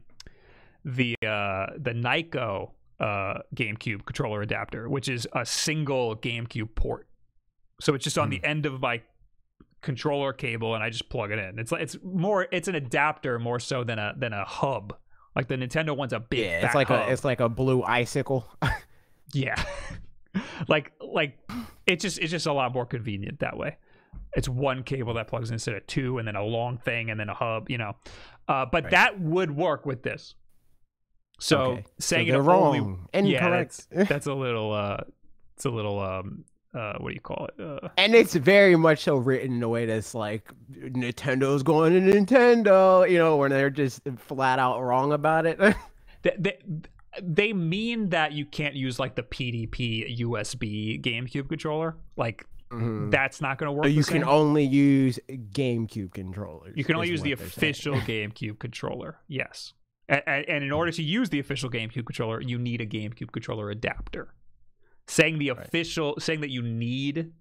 the Nyko GameCube controller adapter, which is a single GameCube port. So it's just on the end of my controller cable, and I just plug it in. It's an adapter more so than a hub. Like the Nintendo one's a big fat hub. It's like a blue icicle. Yeah. like it's just a lot more convenient that way. It's one cable that plugs in instead of two, and then a long thing, and then a hub, you know. But that would work with this. So saying so they're wrong, incorrect. That's a little it's a little what do you call it? And it's very much so written in a way that's like Nintendo's going to Nintendo, you know, when they're just flat out wrong about it. They mean that you can't use like the PDP USB GameCube controller. Like that's not going to work. So you can only use GameCube controllers. You can only use the official GameCube controller. Yes. And in order to use the official GameCube controller, you need a GameCube controller adapter. Saying that you need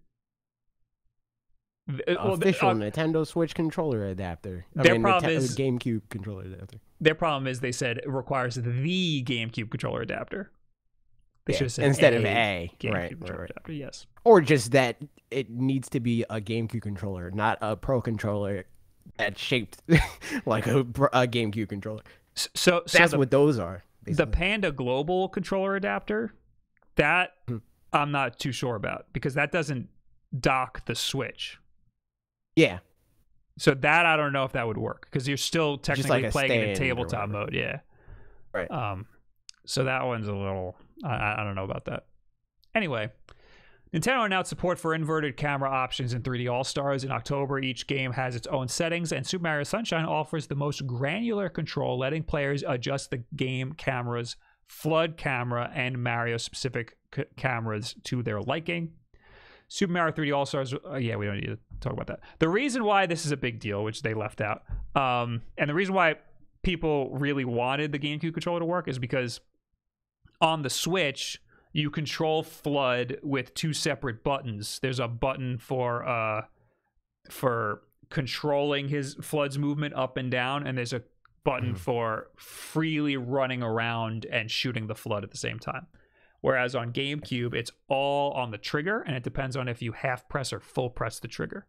official Nintendo Switch controller adapter. GameCube controller adapter. Their problem is they said it requires the GameCube controller adapter. They should have said instead of a GameCube controller adapter. Yes. Or just that it needs to be a GameCube controller, not a Pro controller that's shaped like a GameCube controller. So that's what those are. Basically. The Panda Global controller adapter, that I'm not too sure about, because that doesn't dock the Switch. Yeah. So that I don't know if that would work, because you're still technically playing in a tabletop mode. Yeah. Right. So that one's a little I don't know about that. Anyway, Nintendo announced support for inverted camera options in 3D All-Stars in October. Each game has its own settings, and Super Mario Sunshine offers the most granular control, letting players adjust the game camera's flood camera and Mario-specific cameras to their liking. Super Mario 3D All-Stars, we don't need to talk about that. The reason why this is a big deal, which they left out, and the reason why people really wanted the GameCube controller to work is because on the Switch, you control FLUDD with two separate buttons. There's a button for controlling his FLUDD's movement up and down, and there's a button for freely running around and shooting the FLUDD at the same time. Whereas on GameCube, it's all on the trigger, and it depends on if you half press or full press the trigger.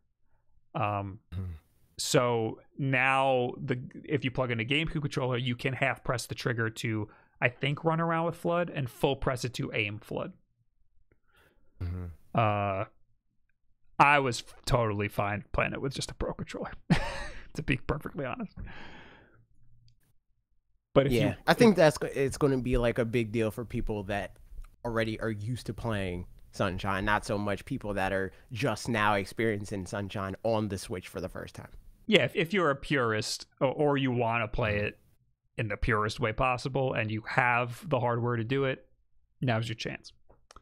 So now, if you plug in a GameCube controller, you can half press the trigger to, I think, run around with FLUDD, and full press it to aim FLUDD. I was totally fine playing it with just a Pro controller, to be perfectly honest. But I think it's going to be like a big deal for people that already are used to playing Sunshine, not so much people that are just now experiencing Sunshine on the Switch for the first time. Yeah, if you're a purist or you want to play it in the purest way possible and you have the hardware to do it, now's your chance.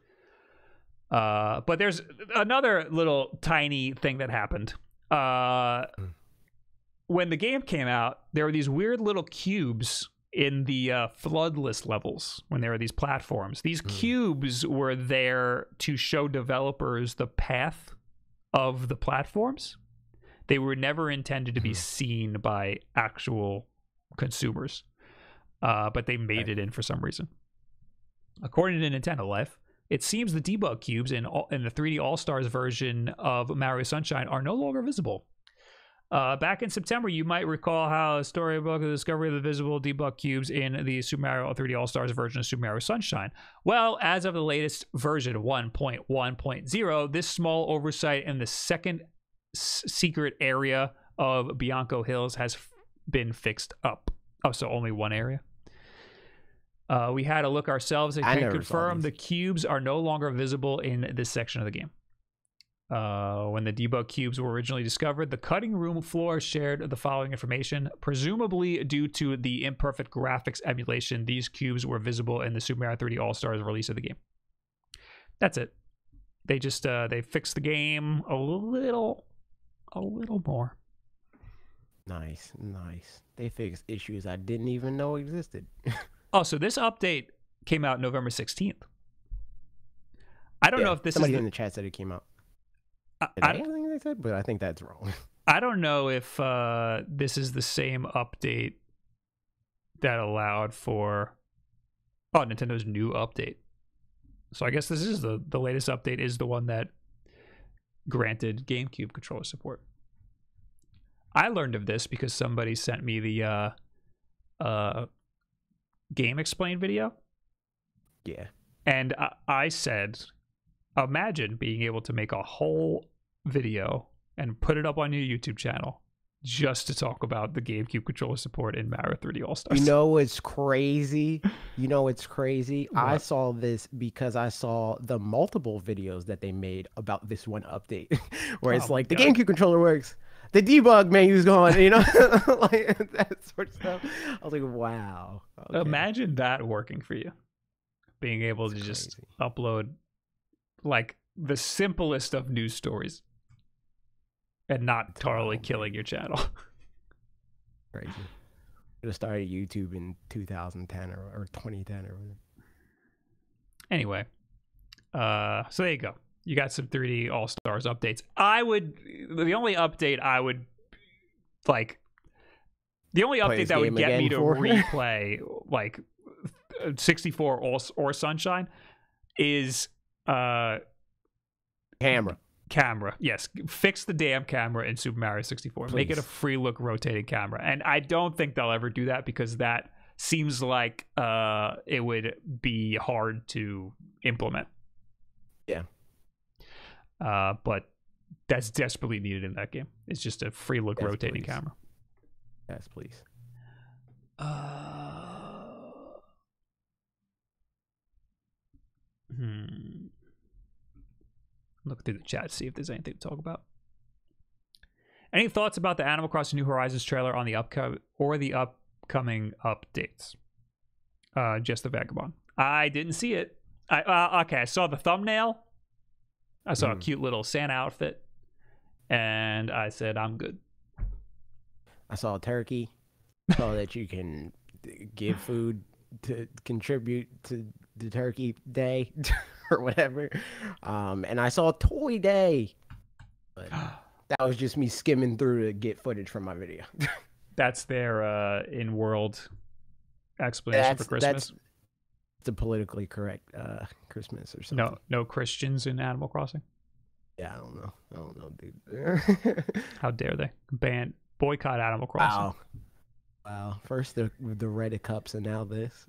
But there's another little tiny thing that happened. When the game came out, there were these weird little cubes in the floodless levels, when there were these platforms, these cubes were there to show developers the path of the platforms. They were never intended to be seen by actual consumers, but they made it in for some reason. According to Nintendo Life, it seems the debug cubes in the 3D All-Stars version of Mario Sunshine are no longer visible. Back in September, you might recall how a storybook of the discovery of the visible debug cubes in the Super Mario 3D All-Stars version of Super Mario Sunshine. Well, as of the latest version 1.1.0, this small oversight in the second secret area of Bianco Hills has been fixed up. Oh, so only one area? We had a look ourselves and can confirm the cubes are no longer visible in this section of the game. When the debug cubes were originally discovered, the cutting room floor shared the following information. Presumably due to the imperfect graphics emulation, these cubes were visible in the Super Mario 3D All-Stars release of the game. That's it. They just they fixed the game a little more. Nice. They fixed issues I didn't even know existed. Oh, so this update came out November 16th. I don't know if this somebody is in the chat said it came out. I think they said, but I think that's wrong. I don't know if this is the same update that allowed for Nintendo's new update. So I guess this is the latest update is the one that granted GameCube controller support. I learned of this because somebody sent me the Game Explain video. Yeah. And I said, imagine being able to make a whole video and put it up on your YouTube channel just to talk about the GameCube controller support in Mario 3D All-Stars. You know what's crazy? What? I saw this because I saw the multiple videos that they made about this one update where it's like, the GameCube controller works. The debug menu's gone, like that sort of stuff. I was like, wow. Okay. Imagine that working for you. Being able to just upload like the simplest of news stories and not totally killing your channel. Crazy. Should have started YouTube in 2010 or 2010 or whatever. Anyway, so there you go. You got some 3D All-Stars updates. The only update that would get me to replay like 64 or Sunshine is camera. Yes, fix the damn camera in Super Mario 64. Please. Make it a free look rotating camera. And I don't think they'll ever do that because that seems like it would be hard to implement. Yeah. But that's desperately needed in that game. It's just a free look rotating camera. Yes, please. Look through the chat, see if there's anything to talk about. Any thoughts about the Animal Crossing New Horizons trailer on the upcoming updates? Just the Vagabond. I didn't see it. I saw the thumbnail. I saw a cute little Santa outfit, and I said, I'm good. I saw a turkey. Saw that you can give food to contribute to the Turkey Day or whatever. And I saw Toy Day. But that was just me skimming through to get footage from my video. That's their in-world explanation for Christmas? That's the politically correct Christmas or something. No Christians in Animal Crossing? Yeah, I don't know, dude. How dare they? Boycott Animal Crossing. Wow. First the Reddit cups and now this.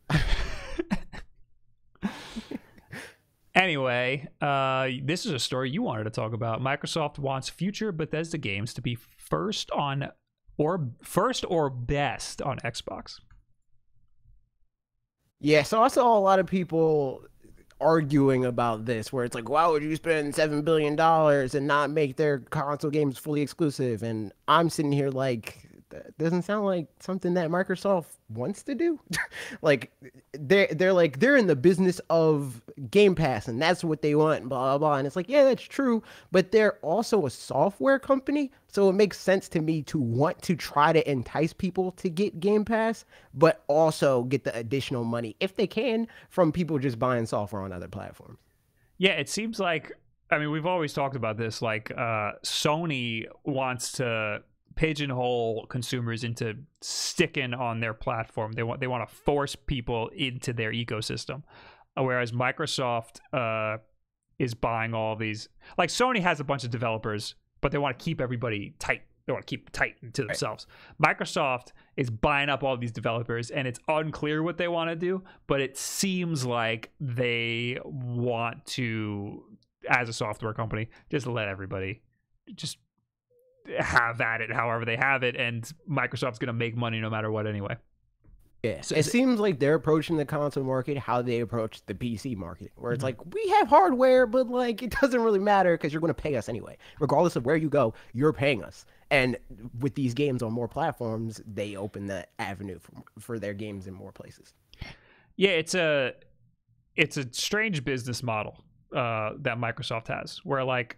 Anyway, this is a story you wanted to talk about. Microsoft wants future Bethesda games to be first or best on Xbox. Yeah, so I saw a lot of people arguing about this, where it's like, why would you spend $7 billion and not make their console games fully exclusive? And I'm sitting here like, that doesn't sound like something that Microsoft wants to do. Like they're in the business of Game Pass, and that's what they want, blah, blah, blah. And it's like, yeah, that's true, but they're also a software company. So it makes sense to me to want to try to entice people to get Game Pass, but also get the additional money, if they can, from people just buying software on other platforms. Yeah, it seems like, I mean, we've always talked about this, like Sony wants to pigeonhole consumers into sticking on their platform. They want to force people into their ecosystem, whereas Microsoft is buying all these. Like Sony has a bunch of developers, but they want to keep everybody tight. They want to keep tight to themselves. Right. Microsoft is buying up all these developers, and it's unclear what they want to do, but it seems like they want to, as a software company, just let everybody just have at it however they have it, and Microsoft's going to make money no matter what anyway. Yeah, so it seems like they're approaching the console market how they approach the PC market, where it's like, we have hardware, but like it doesn't really matter because you're going to pay us anyway. Regardless of where you go, you're paying us. And with these games on more platforms, they open that avenue for their games in more places. Yeah, it's a strange business model that Microsoft has, where like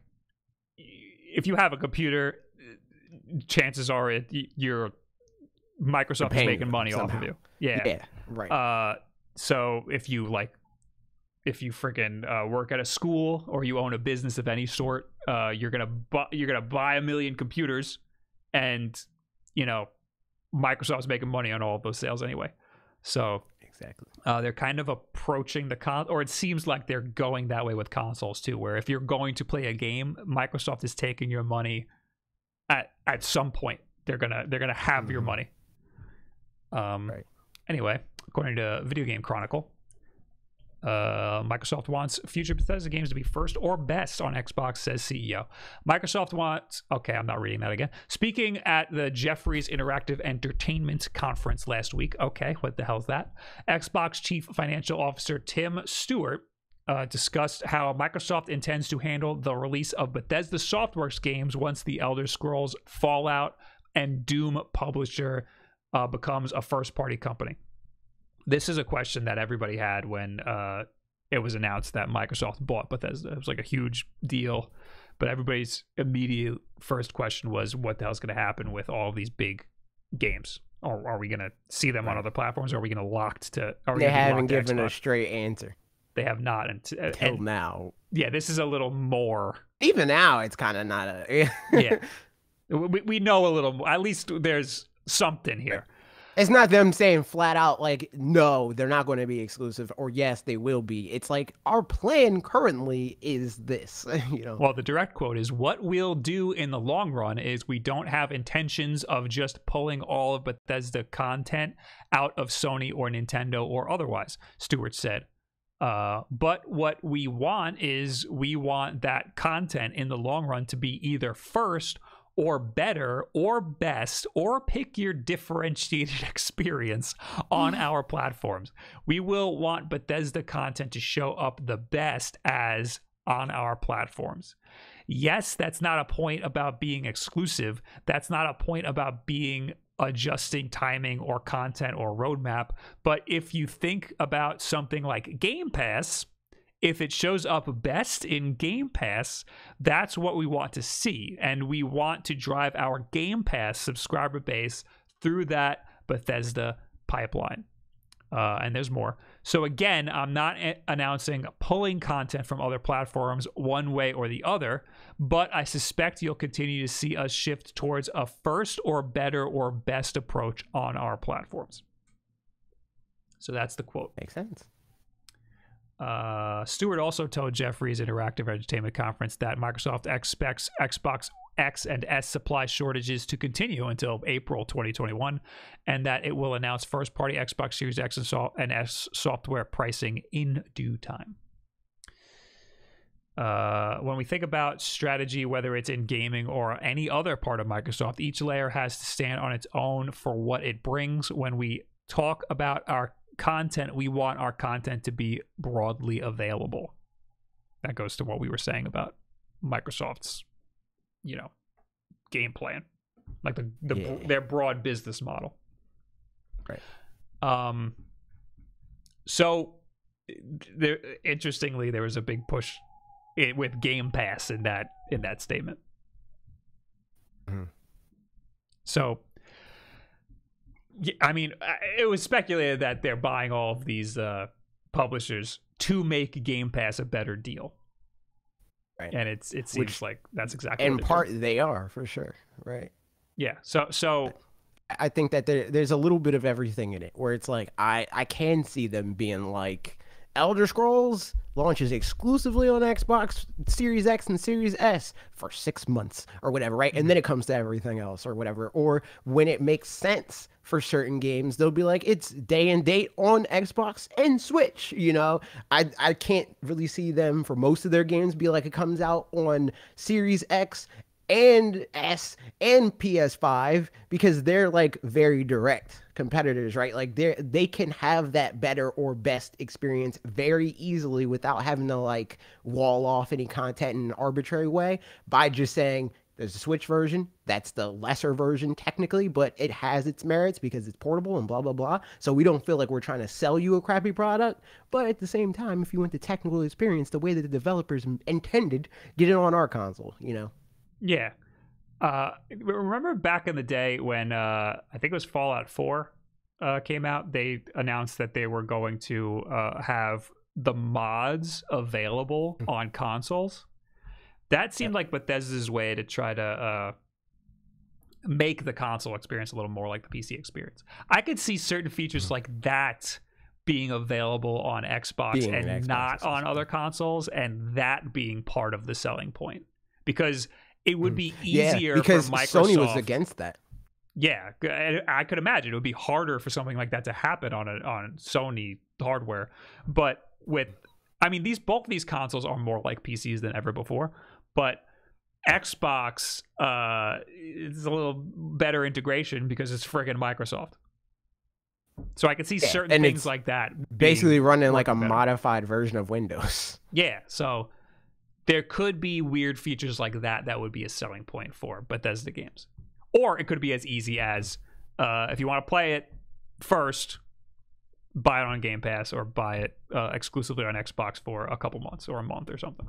if you have a computer, chances are you're Microsoft is making money somehow off of you. Yeah, right. So if you freaking work at a school or you own a business of any sort, you're gonna buy 1 million computers, and Microsoft's making money on all of those sales anyway. So exactly, they're kind of approaching or it seems like they're going that way with consoles too, where if you're going to play a game, Microsoft is taking your money at some point. They're gonna have your money. Right. Anyway, according to Video Game Chronicle, Microsoft wants future Bethesda games to be first or best on Xbox, says CEO. Microsoft wants... Okay, I'm not reading that again. Speaking at the Jefferies Interactive Entertainment Conference last week. Okay, what the hell is that? Xbox Chief Financial Officer Tim Stewart discussed how Microsoft intends to handle the release of Bethesda Softworks games once the Elder Scrolls, Fallout, and Doom publisher becomes a first-party company. This is a question that everybody had when it was announced that Microsoft bought Bethesda. It was like a huge deal, but everybody's immediate first question was, what the hell is going to happen with all of these big games? Or are we going to see them on other platforms? Or are we going to locked to... They haven't given a straight answer. They have not until now. Yeah, this is a little more... Even now, it's kind of not a... Yeah. We know a little more. At least there's something here. It's not them saying flat out, like, no, they're not going to be exclusive, or yes, they will be. It's like, our plan currently is this, Well, the direct quote is, what we'll do in the long run is we don't have intentions of just pulling all of Bethesda content out of Sony or Nintendo or otherwise, Stewart said. But what we want is we want that content in the long run to be either first or better or best, or pick your differentiated experience on our platforms. We will want Bethesda content to show up the best as on our platforms. Yes, that's not a point about being exclusive. That's not a point about being adjusting timing or content or roadmap. But if you think about something like Game Pass, if it shows up best in Game Pass, that's what we want to see. And we want to drive our Game Pass subscriber base through that Bethesda pipeline. And there's more. So again, I'm not announcing pulling content from other platforms one way or the other, but I suspect you'll continue to see us shift towards a first or better or best approach on our platforms. So that's the quote. Makes sense. Stewart also told Jefferies Interactive Entertainment Conference that Microsoft expects Xbox X and S supply shortages to continue until April 2021, and that it will announce first-party Xbox Series X and S software pricing in due time. When we think about strategy, whether it's in gaming or any other part of Microsoft, each layer has to stand on its own for what it brings. When we talk about our content, we want our content to be broadly available. That goes to what we were saying about Microsoft's, game plan, like their broad business model. Right. So interestingly, there was a big push with Game Pass in that statement. Mm-hmm. So, I mean, it was speculated that they're buying all of these publishers to make Game Pass a better deal. Right. And it seems like that's exactly in what part doing. they are, for sure. Right. Yeah. So I think that there's a little bit of everything in it where it's like I can see them being like Elder Scrolls launches exclusively on Xbox Series X and Series S for 6 months or whatever, right? And then it comes to everything else or whatever. Or when it makes sense for certain games, they'll be like, it's day and date on Xbox and Switch, you know? I can't really see them for most of their games be like it comes out on Series X and S and PS5 because they're like very direct competitors, right? Like they can have that better or best experience very easily without having to like wall off any content in an arbitrary way by just saying there's a Switch version, that's the lesser version technically, but it has its merits because it's portable and blah blah blah. So we don't feel like we're trying to sell you a crappy product, but at the same time, if you want the technical experience the way that the developers intended, get it on our console, you know. yeah. Remember back in the day when I think it was Fallout 4 came out, they announced that they were going to have the mods available on consoles. That seemed like Bethesda's way to try to make the console experience a little more like the PC experience. I could see certain features like that being available on Xbox and not on other consoles, and that being part of the selling point. Because it would be easier because for Microsoft. Sony was against that. Yeah, I could imagine it would be harder for something like that to happen on Sony hardware. But bulk of these consoles are more like PCs than ever before. But Xbox is a little better integration because it's friggin' Microsoft. So I can see certain things like that basically running like a modified version of Windows. Yeah, so there could be weird features like that would be a selling point for Bethesda games. Or it could be as easy as if you want to play it first, buy it on Game Pass or buy it exclusively on Xbox for a couple months or a month or something.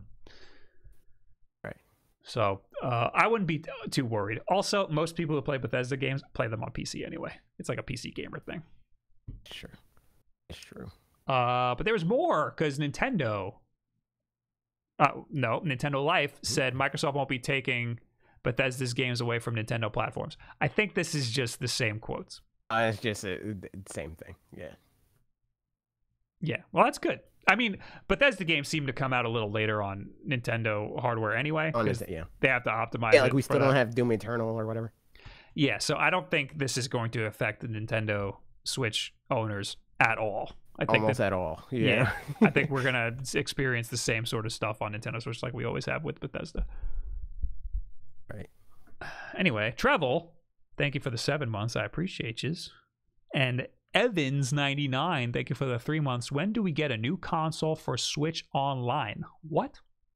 Right. So I wouldn't be too worried. Also, most people who play Bethesda games play them on PC anyway. It's like a PC gamer thing. Sure. It's true. But there was more because Nintendo Life said Microsoft won't be taking Bethesda's games away from Nintendo platforms. I think this is just the same quotes. It's just the same thing. Yeah. Yeah. Well, that's good. I mean, Bethesda games seem to come out a little later on Nintendo hardware anyway. Yeah. They have to optimize. Yeah, like we still don't have Doom Eternal or whatever. Yeah, so I don't think this is going to affect the Nintendo Switch owners at all. I think almost at all. Yeah. I think we're gonna experience the same sort of stuff on Nintendo Switch like we always have with Bethesda. Right. Anyway, Trevel, thank you for the 7 months. I appreciate you. And Evans99, thank you for the 3 months. When do we get a new console for Switch Online? What?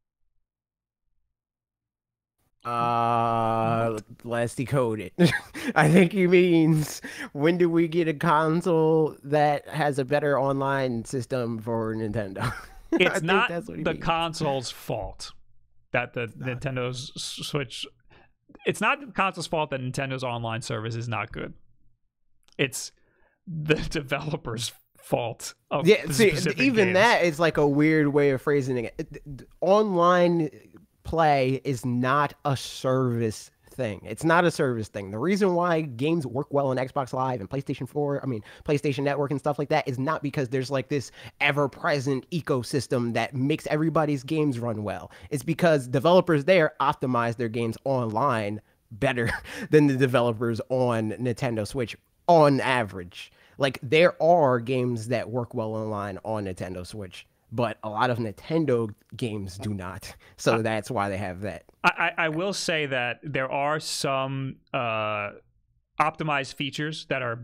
Let's decode it. I think he means when do we get a console that has a better online system for Nintendo? It's not the console's fault that the Nintendo's Switch. It's not the console's fault that Nintendo's online service is not good. It's the developer's fault. Yeah, see, even that is like a weird way of phrasing it. Online play is not a service thing. It's not a service thing. The reason why games work well on Xbox Live and PlayStation Network and stuff like that is not because there's like this ever-present ecosystem that makes everybody's games run well. It's because developers there optimize their games online better than the developers on Nintendo Switch on average. Like there are games that work well online on Nintendo Switch, but a lot of Nintendo games do not. So that's why they have that. I will say that there are some optimized features that are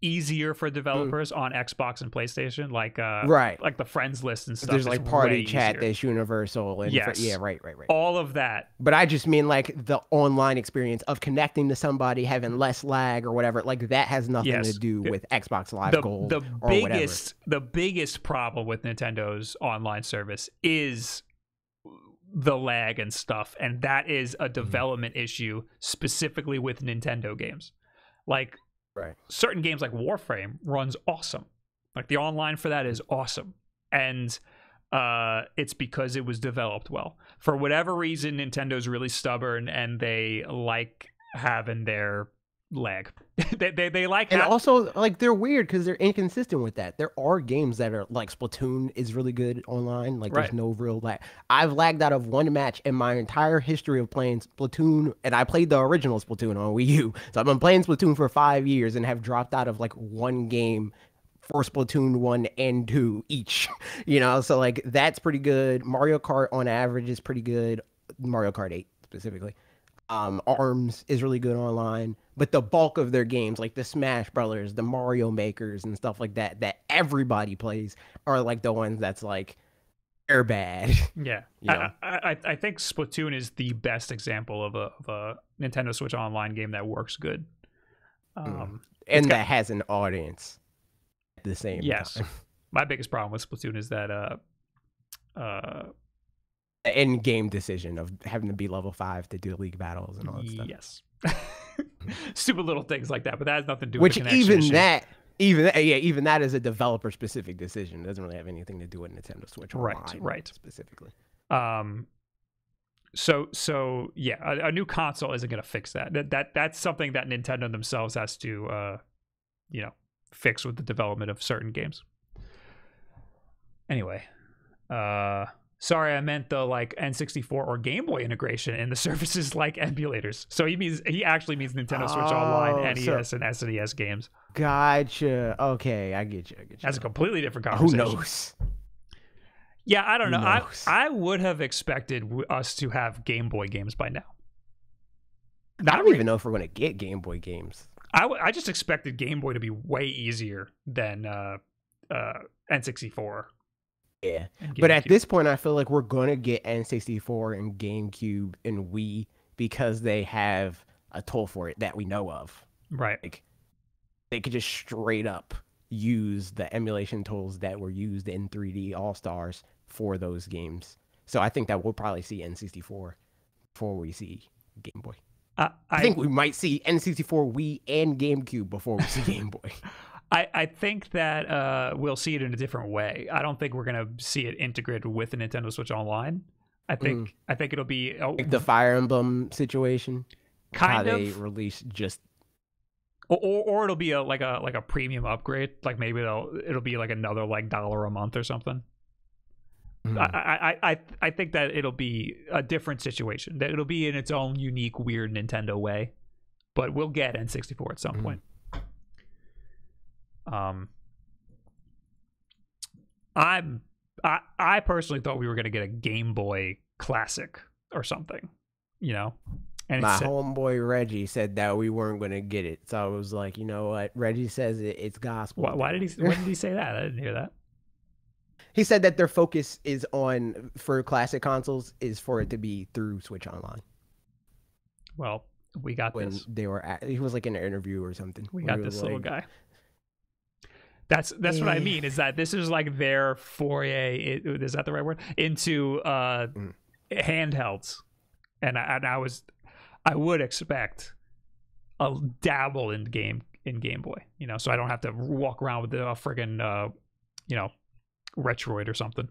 easier for developers on Xbox and PlayStation, like Right. like the friends list and stuff. There's is like party way chat easier. that's universal. And Yes. yeah, right. All of that. But I just mean like the online experience of connecting to somebody, having less lag or whatever. Like that has nothing Yes. to do with Xbox Live Gold or The biggest problem with Nintendo's online service is the lag and stuff, and that is a development issue specifically with Nintendo games. Like certain games like Warframe runs awesome. Like the online for that is awesome, and it's because it was developed well. For whatever reason, Nintendo's really stubborn, and they like having their lag. they like, and also like they're weird because they're inconsistent with that. There are games that are like Splatoon is really good online. Like there's no real lag. I've lagged out of one match in my entire history of playing Splatoon, and I played the original Splatoon on Wii U. So I've been playing Splatoon for 5 years and have dropped out of like one game for Splatoon 1 and 2 each. You know, so like that's pretty good. Mario Kart on average is pretty good. Mario Kart 8 specifically. ARMS is really good online, but the bulk of their games, like the Smash Brothers, the Mario Makers, and stuff like that, that everybody plays, are like the ones that's like they're bad. Yeah, you know? I think Splatoon is the best example of a Nintendo Switch Online game that works good, and that has an audience at the same time. My biggest problem with Splatoon is that in-game decision of having to be level 5 to do league battles and all that stuff. Yes. Stupid little things like that, but that has nothing to do with the connection issue. Even that is a developer-specific decision. It doesn't really have anything to do with Nintendo Switch Online specifically. So yeah, a new console isn't going to fix that. That's something that Nintendo themselves has to fix with the development of certain games. Anyway, sorry, I meant the like N64 or Game Boy integration in the services like emulators. So he actually means Nintendo Switch Online, NES, and SNES games. Gotcha. Okay, I get you. That's a completely different conversation. Who knows? Yeah, I don't know. I would have expected us to have Game Boy games by now. I don't even know if we're going to get Game Boy games. I just expected Game Boy to be way easier than N64. Yeah, but at this point, I feel like we're going to get N64 and GameCube and Wii because they have a tool for it that we know of. Right. Like, they could just straight up use the emulation tools that were used in 3D All-Stars for those games. So I think that we'll probably see N64 before we see Game Boy. I think we might see N64, Wii, and GameCube before we see Game Boy. I think that we'll see it in a different way. I don't think we're gonna see it integrated with the Nintendo Switch Online. I think it'll be like the Fire Emblem situation. Kind of. They release just, or it'll be like a premium upgrade. Like maybe it'll be like another like $1 a month or something. I think that it'll be a different situation. That it'll be in its own unique, weird Nintendo way. But we'll get N64 at some point. I personally thought we were gonna get a Game Boy Classic or something, you know. And my homeboy Reggie said that we weren't gonna get it, so I was like, you know what? Reggie says it's gospel. Why did he? When did he say that? I didn't hear that. He said that their focus is on, for classic consoles, is for it to be through Switch Online. Well, we got when this. They were he was like in an interview or something. We got this little guy. That's what I mean, is that this is like their foray, is that the right word, into handhelds. And I would expect a dabble in Game Boy, you know, so I don't have to walk around with a friggin' Retroid or something.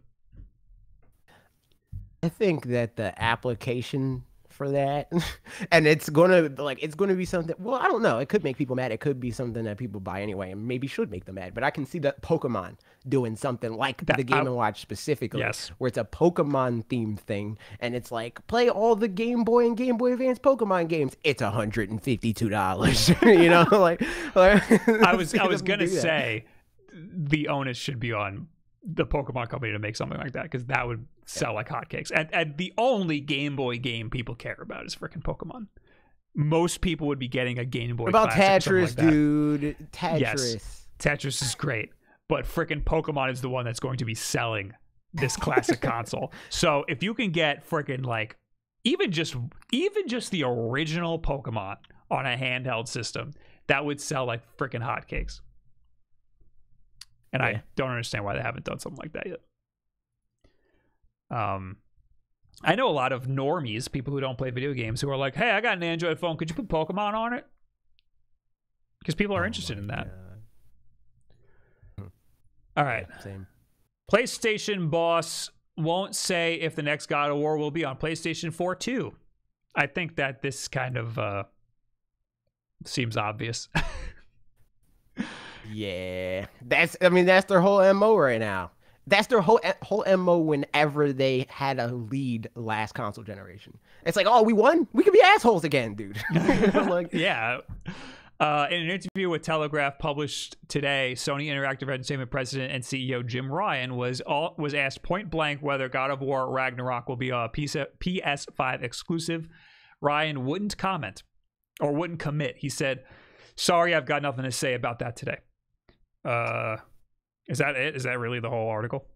I think that the application for that, and it's gonna be something, well, I don't know, it could make people mad, it could be something that people buy anyway and maybe should make them mad, but I can see that Pokemon doing something like the Game & Watch specifically, where it's a Pokemon themed thing, and it's like, play all the Game Boy and Game Boy Advance Pokemon games, it's $152. You know, like I was gonna say the onus should be on the Pokemon company to make something like that, because that would sell like hotcakes. And the only Game Boy game people care about is freaking Pokemon. most people would be getting a Game Boy. What about Classic or Tetris, something like that. dude? Tetris. Yes. Tetris is great, but freaking Pokemon is the one that's going to be selling this classic console. So if you can get freaking like even just the original Pokemon on a handheld system, that would sell like freaking hotcakes. And I don't understand why they haven't done something like that yet. I know a lot of normies, people who don't play video games, who are like, "Hey, I got an Android phone. Could you put Pokemon on it?" Because people are interested in that. All right. Yeah, same. PlayStation boss won't say if the next God of War will be on PlayStation 4 too. I think that this kind of seems obvious. Yeah, that's their whole MO right now. That's their whole MO whenever they had a lead last console generation. It's like, oh, we won? We can be assholes again, dude. Like, yeah. In an interview with Telegraph published today, Sony Interactive Entertainment president and CEO Jim Ryan was asked point blank whether God of War Ragnarok will be a PS5 exclusive. Ryan wouldn't comment or wouldn't commit. He said, "Sorry, I've got nothing to say about that today." Is that it? Is that really the whole article?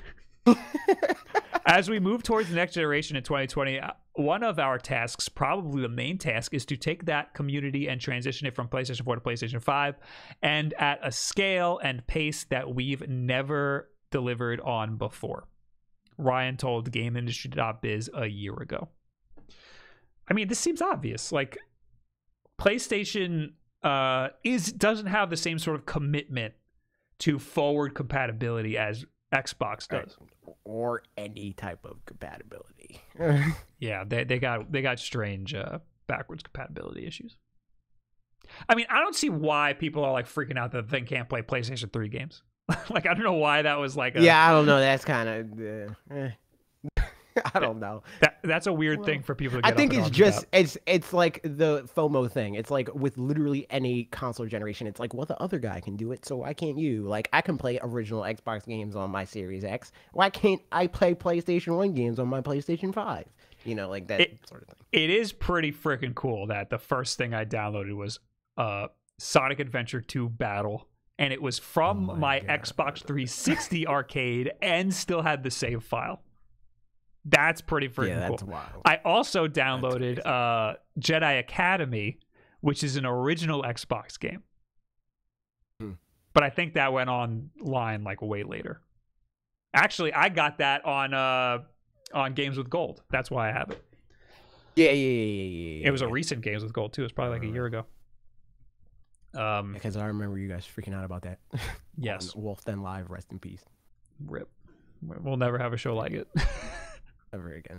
As we move towards the next generation in 2020, one of our tasks, probably the main task, is to take that community and transition it from PlayStation 4 to PlayStation 5, and at a scale and pace that we've never delivered on before, Ryan told GameIndustry.biz a year ago. I mean, this seems obvious. Like, PlayStation doesn't have the same sort of commitment to forward compatibility as Xbox does, or any type of compatibility. Yeah, they got strange backwards compatibility issues. I mean, I don't see why people are like freaking out that the thing can't play PlayStation 3 games. Like, I don't know why that was like yeah, I don't know. That's kind of I don't know. That's a weird thing for people to get I think up and it's argue just about. it's like the FOMO thing. It's like with literally any console generation, it's like, well, the other guy can do it, so why can't you? Like, I can play original Xbox games on my Series X. Why can't I play PlayStation 1 games on my PlayStation 5? You know, like that sort of thing. It is pretty freaking cool that the first thing I downloaded was Sonic Adventure 2 Battle, and it was from my Xbox 360 arcade and still had the save file. That's pretty freaking cool. Wild. I also downloaded Jedi Academy, which is an original Xbox game. But I think that went online like way later. Actually, I got that on Games with Gold. That's why I have it. Yeah. It was a recent Games with Gold too. It's probably like a year ago. Because I remember you guys freaking out about that. Yes. Wolf Den Live, rest in peace. RIP. We'll never have a show like it. Ever again.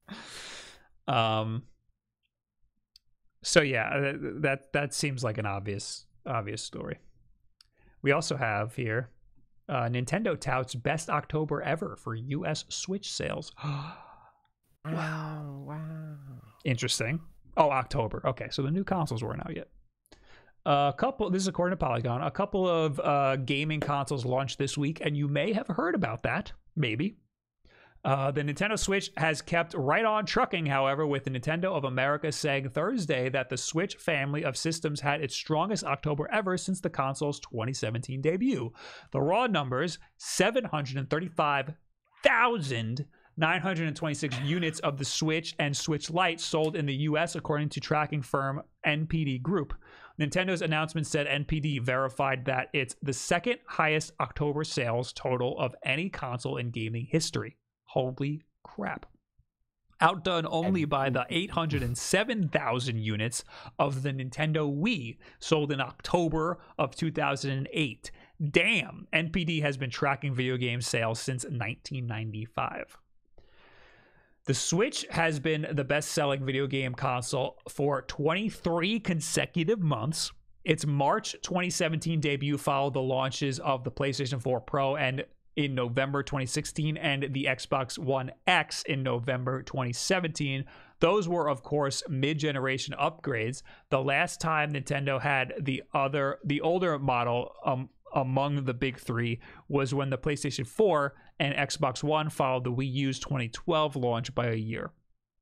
So yeah, that seems like an obvious story. We also have here Nintendo touts best October ever for US Switch sales. Wow. Interesting. Oh, October. Okay, so the new consoles weren't out yet. This is according to Polygon, a couple of gaming consoles launched this week, and you may have heard about that, maybe. The Nintendo Switch has kept right on trucking, however, with the Nintendo of America saying Thursday that the Switch family of systems had its strongest October ever since the console's 2017 debut. The raw numbers, 735,926 units of the Switch and Switch Lite sold in the US, according to tracking firm NPD Group. Nintendo's announcement said NPD verified that it's the second highest October sales total of any console in gaming history. Holy crap. Outdone only by the 807,000 units of the Nintendo Wii sold in October of 2008. Damn, NPD has been tracking video game sales since 1995. The Switch has been the best-selling video game console for 23 consecutive months. Its March 2017 debut followed the launches of the PlayStation 4 Pro and in November 2016 and the Xbox One X in November 2017. Those were, of course, mid-generation upgrades. The last time Nintendo had the older model among the big three was when the PlayStation 4 and Xbox One followed the Wii U's 2012 launch by a year.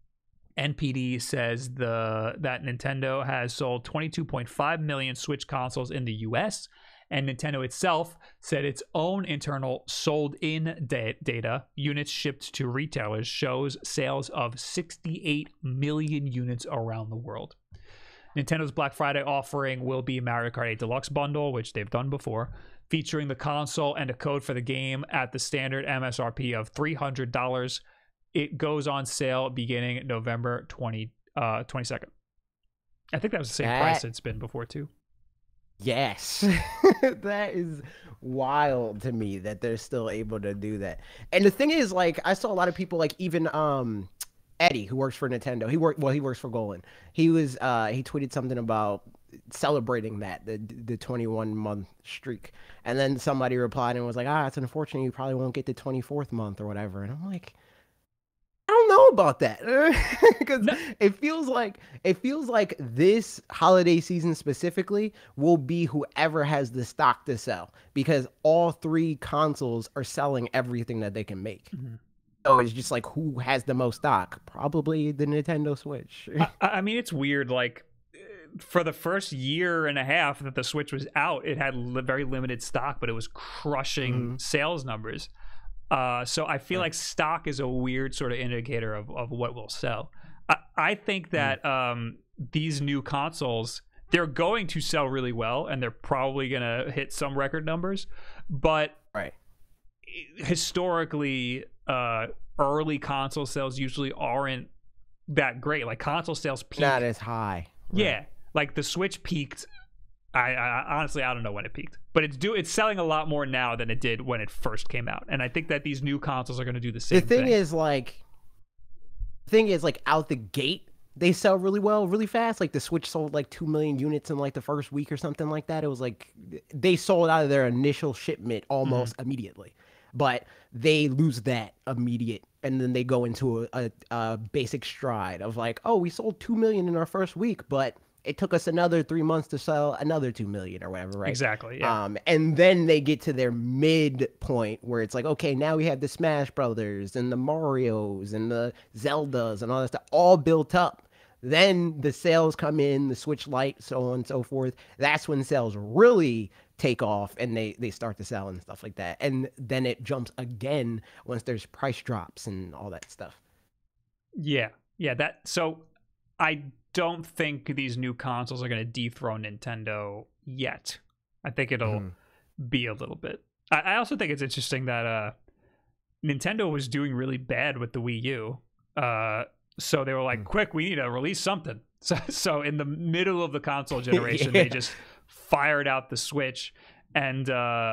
NPD says that Nintendo has sold 22.5 million Switch consoles in the US, and Nintendo itself said its own internal sold-in data, units shipped to retailers, shows sales of 68 million units around the world. Nintendo's Black Friday offering will be Mario Kart 8 Deluxe Bundle, which they've done before, featuring the console and a code for the game at the standard MSRP of $300. It goes on sale beginning November 22nd. I think that was the same price it's been before, too. Yes. That is wild to me that they're still able to do that. And the thing is, like, I saw a lot of people, like, even Eddie, who works for Nintendo, he works for Golan. He tweeted something about celebrating that, the 21-month streak. And then somebody replied and was like, it's unfortunate you probably won't get the 24th month or whatever. And I'm like, I don't know about that, because it feels like this holiday season specifically will be whoever has the stock to sell, because all three consoles are selling everything that they can make. Mm-hmm. So it's just like, who has the most stock? Probably the Nintendo Switch. I mean, it's weird. Like, for the first year and a half that the Switch was out, it had very limited stock, but it was crushing sales numbers. So I feel like stock is a weird sort of indicator of what will sell. I think that these new consoles, they're going to sell really well, and they're probably going to hit some record numbers. But historically, early console sales usually aren't that great. Like, console sales peak. Not as high. Yeah. Like, the Switch peaked. I honestly, I don't know when it peaked, but it's selling a lot more now than it did when it first came out, and I think that these new consoles are going to do the same thing. The thing is, like, out the gate, they sell really well, really fast. Like, the Switch sold like 2 million units in like the first week or something like that. It was like they sold out of their initial shipment almost immediately, but they lose that immediate, and then they go into a basic stride of like, oh, we sold 2 million in our first week, but it took us another 3 months to sell another 2 million or whatever, right? Exactly. Yeah. And then they get to their midpoint where it's like, okay, now we have the Smash Brothers and the Marios and the Zeldas and all that stuff all built up. Then the sales come in, the Switch Lite, so on and so forth. That's when sales really take off, and they start to sell and stuff like that. And then it jumps again once there's price drops and all that stuff. Yeah. So I don't think these new consoles are going to dethrone Nintendo yet. I think it'll be a little bit. I also think it's interesting that Nintendo was doing really bad with the Wii U. So they were like, quick, we need to release something. So in the middle of the console generation, they just fired out the Switch. And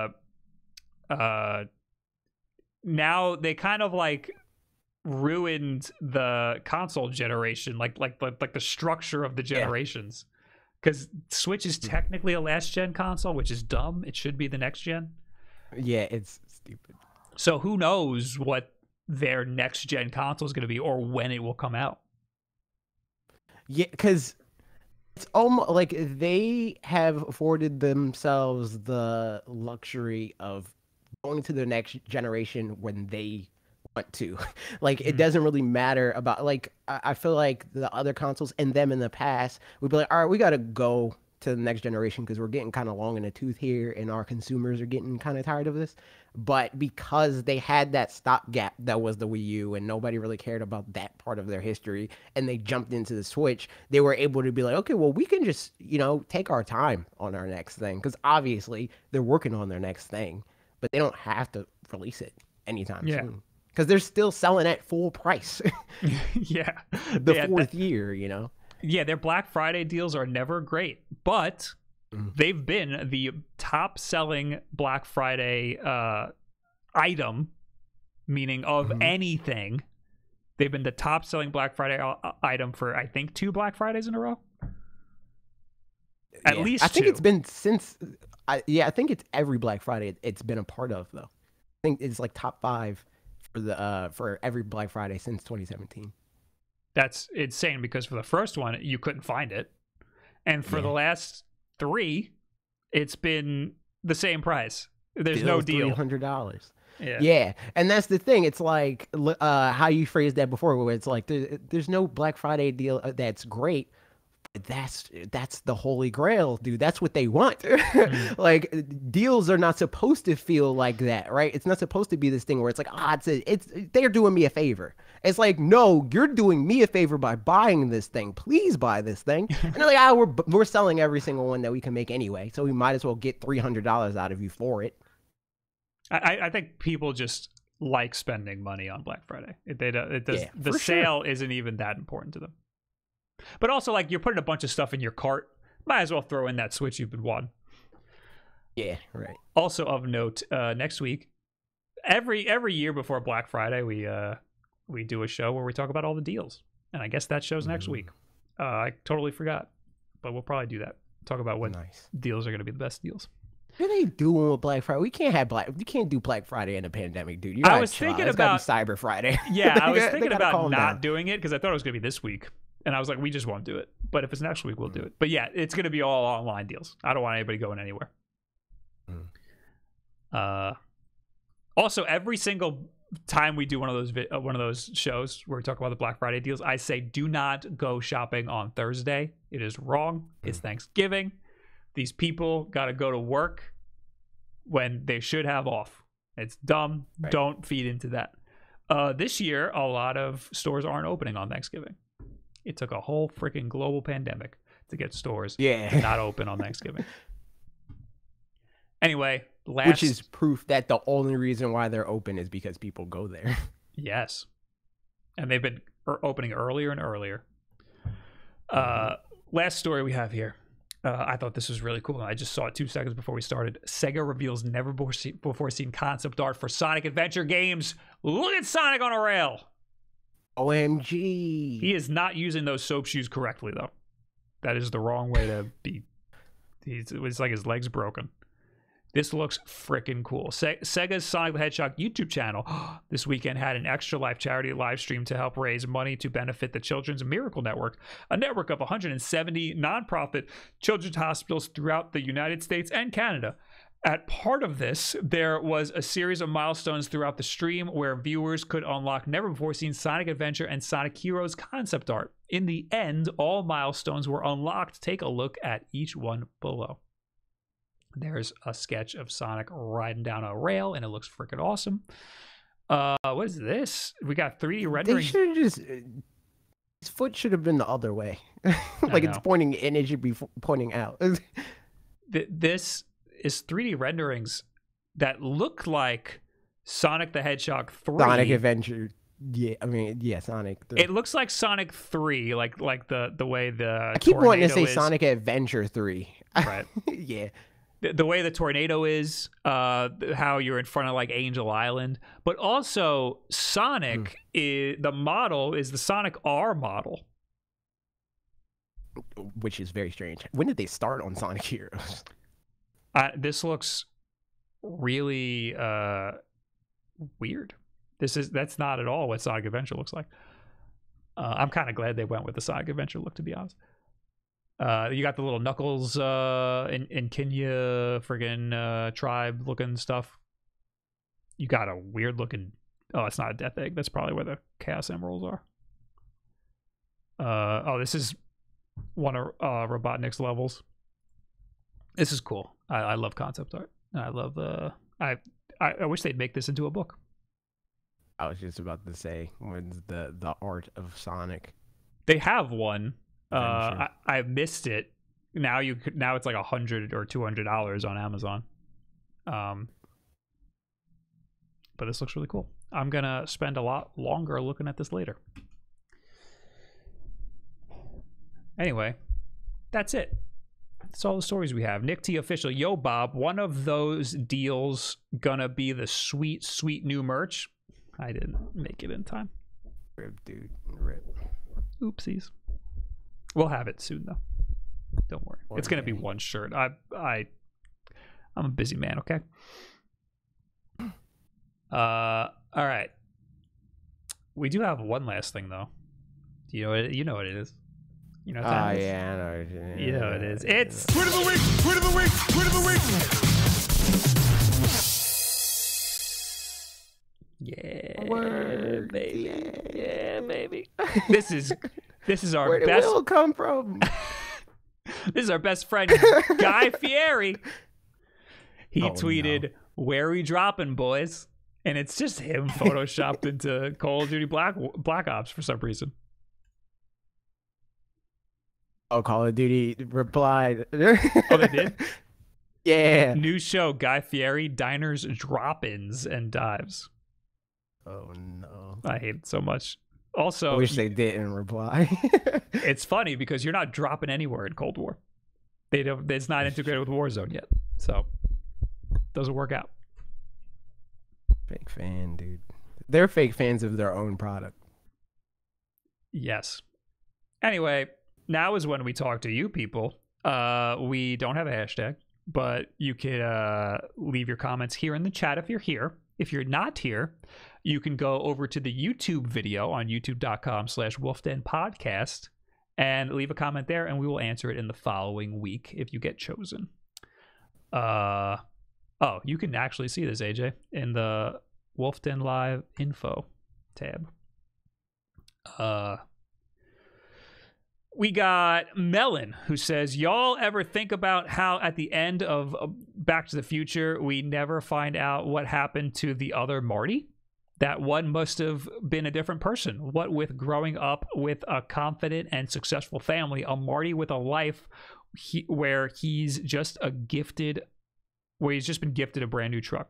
now they kind of like ruined the console generation, like the structure of the generations, because Switch is technically a last gen console, which is dumb. It should be the next gen. Yeah, it's stupid. So who knows what their next gen console is going to be, or when it will come out. Yeah, because it's almost like they have afforded themselves the luxury of going to the next generation when they want to. Like, it doesn't really matter about, like, I feel like the other consoles and them in the past would be like, all right, we got to go to the next generation because we're getting kind of long in the tooth here and our consumers are getting kind of tired of this. But because they had that stopgap that was the Wii U and nobody really cared about that part of their history, and they jumped into the Switch, they were able to be like, okay, well, we can just, take our time on our next thing, because obviously they're working on their next thing, but they don't have to release it anytime soon. Because they're still selling at full price. The fourth year, Yeah, their Black Friday deals are never great, but they've been the top-selling Black Friday item, meaning of anything. They've been the top-selling Black Friday item for, I think, 2 Black Fridays in a row. At least 2. I think it's been since... I think it's every Black Friday it's been a part of, though. I think it's like top 5 for every Black Friday since 2017. That's insane, because for the first one, you couldn't find it. And for the last 3, it's been the same price. There's no deal. $300. Yeah, and that's the thing. It's like how you phrased that before, where it's like there's no Black Friday deal that's great. That's the holy grail, dude. That's what they want. Like deals are not supposed to feel like that, right? It's not supposed to be this thing where it's like, it's they're doing me a favor. It's like, no, you're doing me a favor by buying this thing. Please buy this thing. And they're like, we're selling every single one that we can make anyway, so we might as well get $300 out of you for it. I think people just like spending money on Black Friday. The sale isn't even that important to them. But also, like, you're putting a bunch of stuff in your cart. Might as well throw in that Switch you've been wanting. Yeah, right. Also of note, next week, every year before Black Friday, we do a show where we talk about all the deals. And I guess that show's next week. I totally forgot. But we'll probably do that. Talk about what deals are going to be the best deals. What are they doing with Black Friday? We can't do Black Friday in a pandemic, dude. I was thinking about Cyber Friday. Yeah, I was thinking about not doing it because I thought it was going to be this week. And I was like, we just won't do it. But if it's next week, we'll do it. But yeah, it's going to be all online deals. I don't want anybody going anywhere. Also, every single time we do one of those shows where we talk about the Black Friday deals, I say, do not go shopping on Thursday. It is wrong. It's Thanksgiving. These people got to go to work when they should have off. It's dumb. Right. Don't feed into that. This year, a lot of stores aren't opening on Thanksgiving. It took a whole freaking global pandemic to get stores not open on Thanksgiving. Anyway, which is proof that the only reason why they're open is because people go there. Yes. And they've been opening earlier and earlier. Last story we have here. I thought this was really cool. I just saw it 2 seconds before we started. Sega reveals never before seen concept art for Sonic Adventure games. Look at Sonic on a rail. OMG. He is not using those soap shoes correctly, though. That is the wrong way to be. It's like his leg's broken. This looks freaking cool. Sega's Sonic the Hedgehog YouTube channel this weekend had an Extra Life charity live stream to help raise money to benefit the Children's Miracle Network, a network of 170 nonprofit children's hospitals throughout the United States and Canada. At part of this, there was a series of milestones throughout the stream where viewers could unlock never-before-seen Sonic Adventure and Sonic Heroes concept art. In the end, all milestones were unlocked. Take a look at each one below. There's a sketch of Sonic riding down a rail, and it looks freaking awesome. What is this? We got 3D rendering. They should just... His foot should have been the other way. Like it's pointing in, it should be pointing out. This is 3D renderings that look like Sonic the Hedgehog 3. Sonic Adventure. Yeah, I mean, yeah, Sonic 3. It looks like Sonic 3, like the way the I keep wanting to say Sonic Adventure 3. Right. Yeah. The way the tornado is, how you're in front of like Angel Island, but also Sonic the model is the Sonic R model, which is very strange. When did they start on Sonic Heroes? This looks really weird. That's not at all what Sonic Adventure looks like. I'm kind of glad they went with the Sonic Adventure look, to be honest. You got the little Knuckles in Kenya friggin' tribe looking stuff. You got a weird looking... Oh, it's not a Death Egg. That's probably where the Chaos Emeralds are. This is one of Robotnik's levels. This is cool. I love concept art. I love... I wish they'd make this into a book. I was just about to say, when's the art of Sonic? They have one. I missed it. Now it's like $100 or $200 on Amazon. But this looks really cool. I'm gonna spend a lot longer looking at this later. Anyway, that's it. That's all the stories we have. Nick T official. Yo, Bob, one of those deals gonna be the sweet, sweet new merch. I didn't make it in time. Rip, dude. Rip. Oopsies. We'll have it soon, though. Don't worry. It's going to be one shirt. I'm a busy man, okay? All right. We do have one last thing, though. Do you know what you know what it is? You know what that is? Yeah, I know. You know what it is. It's... Tweet of the week! Tweet of the week! Tweet of the week! Yeah, Word. baby. Yeah, baby. This is our Where did best. Will come from? This is our best friend, Guy Fieri. He tweeted, "Where we dropping, boys?" And it's just him photoshopped into Call of Duty Black Ops for some reason. Oh, Call of Duty replied. Oh, they did? Yeah. New show, Guy Fieri, diners, drop-ins, and dives. Oh, no. I hate it so much. Also, I wish they didn't reply. it's funny because you're not dropping anywhere in Cold War. It's not integrated with Warzone yet. So, doesn't work out. Fake fan, dude. They're fake fans of their own product. Yes. Anyway, now is when we talk to you people. We don't have a hashtag, but you could leave your comments here in the chat if you're here. If you're not here, you can go over to the YouTube video on youtube.com/wolfdenpodcast and leave a comment there, and we will answer it in the following week if you get chosen. Oh, you can actually see this, AJ, in the Wolf Den Live info tab. We got Melon, who says, y'all ever think about how at the end of Back to the Future, we never find out what happened to the other Marty? That one must have been a different person. What with growing up with a confident and successful family, a Marty with a life where he's just been gifted a brand new truck.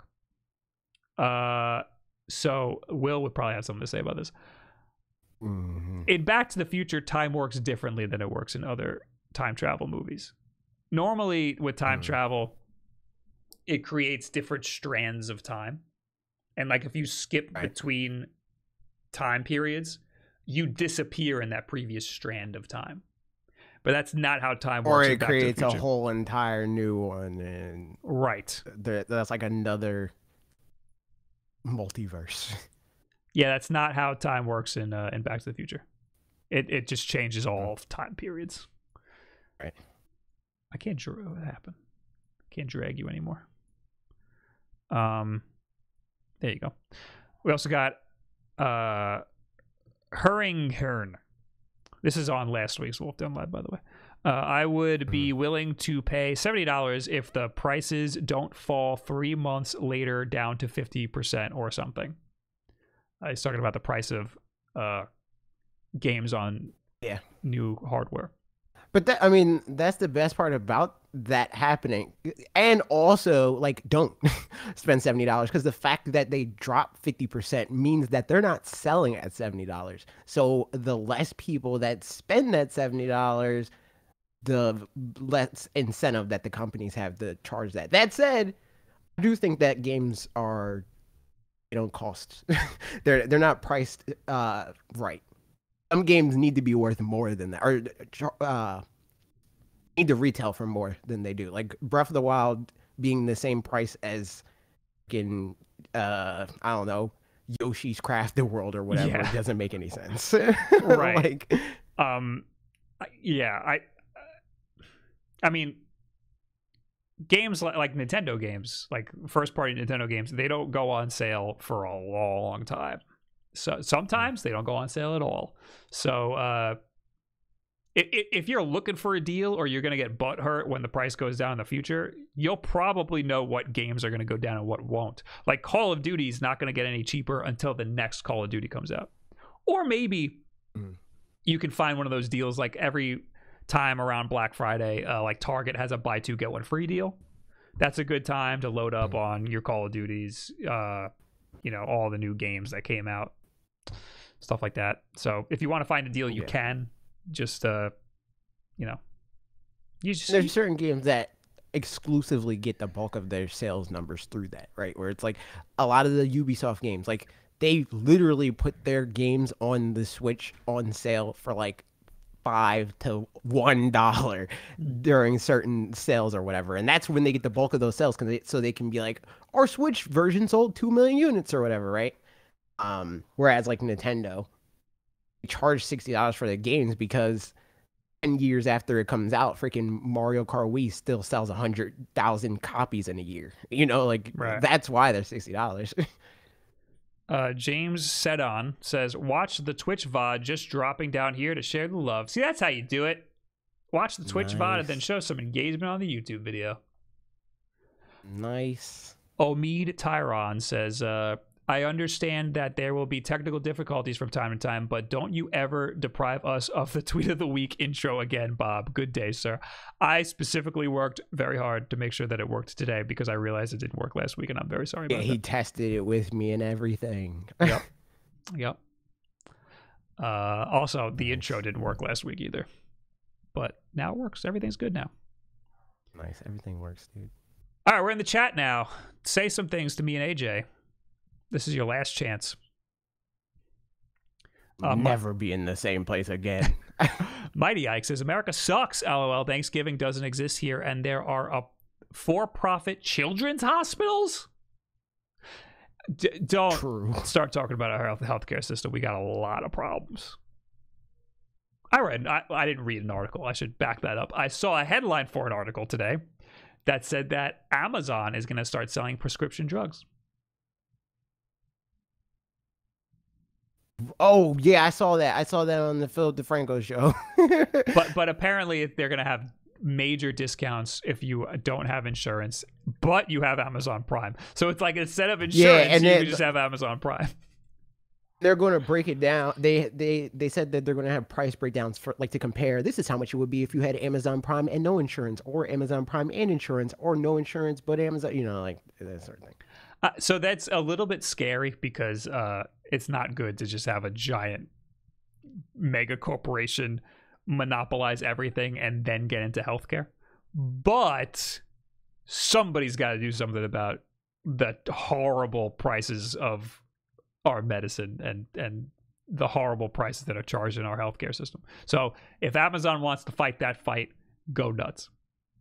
So Will would probably have something to say about this. Mm-hmm. In Back to the Future, time works differently than it works in other time travel movies. Normally, with time travel, it creates different strands of time. And like if you skip between time periods, you disappear in that previous strand of time. But that's not how time works. Or it creates a whole entire new one, and that's like another multiverse. Yeah, that's not how time works in Back to the Future. It just changes all of time periods. Right. I can't what happened? I can't drag you anymore. There you go. We also got Hurringhern. This is on last week's Wolf Den Live, by the way. I would be willing to pay $70 if the prices don't fall 3 months later down to 50% or something. He's talking about the price of games on new hardware. But that's the best part about that happening. And also, like, don't spend $70 because the fact that they drop 50% means that they're not selling at $70. So the less people that spend that $70, the less incentive that the companies have to charge that. That said, I do think that games they don't cost. they're not priced right. Some games need to be worth more than that, or need to retail for more than they do. Like Breath of the Wild being the same price as I don't know, Yoshi's Crafted World or whatever. It doesn't make any sense. Right. I mean, games like Nintendo games, like first-party Nintendo games, they don't go on sale for a long time. So sometimes they don't go on sale at all. So if you're looking for a deal or you're going to get butthurt when the price goes down in the future, you'll probably know what games are going to go down and what won't. Like Call of Duty is not going to get any cheaper until the next Call of Duty comes out. Or maybe you can find one of those deals like every time around Black Friday, like Target has a buy two get one free deal. That's a good time to load up on your Call of Duties, all the new games that came out, stuff like that. So if you want to find a deal, you can just there's certain games that exclusively get the bulk of their sales numbers through that, right? Where it's like a lot of the Ubisoft games, like they literally put their games on the Switch on sale for like $5 to $1 during certain sales or whatever, and that's when they get the bulk of those sales, so they can be like, our Switch version sold 2 million units or whatever, right? Whereas like Nintendo, they charge $60 for the games because 10 years after it comes out, freaking Mario Kart Wii still sells 100,000 copies in a year. That's why they're $60. James Sedon says, watch the Twitch VOD just dropping down here to share the love. See, that's how you do it. Watch the Twitch VOD and then show some engagement on the YouTube video. Nice. Omid Tyron says, I understand that there will be technical difficulties from time to time, but don't you ever deprive us of the Tweet of the Week intro again, Bob. Good day, sir. I specifically worked very hard to make sure that it worked today because I realized it didn't work last week, and I'm very sorry about that. Yeah, he tested it with me and everything. Yep. Yep. Also, the intro didn't work last week either. But now it works. Everything's good now. Nice. Everything works, dude. All right, we're in the chat now. Say some things to me and AJ. This is your last chance. Never be in the same place again. Mighty Ike says, America sucks, LOL. Thanksgiving doesn't exist here, and there are for-profit children's hospitals? Don't start talking about our healthcare system. We got a lot of problems. I didn't read an article. I should back that up. I saw a headline for an article today that said that Amazon is going to start selling prescription drugs. Oh yeah, I saw that. I saw that on the Philip DeFranco show. but apparently they're gonna have major discounts if you don't have insurance, but you have Amazon Prime. So it's like instead of insurance, you can just have Amazon Prime. They're going to break it down. They said that they're going to have price breakdowns for like to compare. This is how much it would be if you had Amazon Prime and no insurance, or Amazon Prime and insurance, or no insurance but Amazon. You know, like that sort of thing. So that's a little bit scary because it's not good to just have a giant mega corporation monopolize everything and then get into healthcare. But somebody's got to do something about the horrible prices of our medicine and the horrible prices that are charged in our healthcare system. So if Amazon wants to fight that fight, go nuts.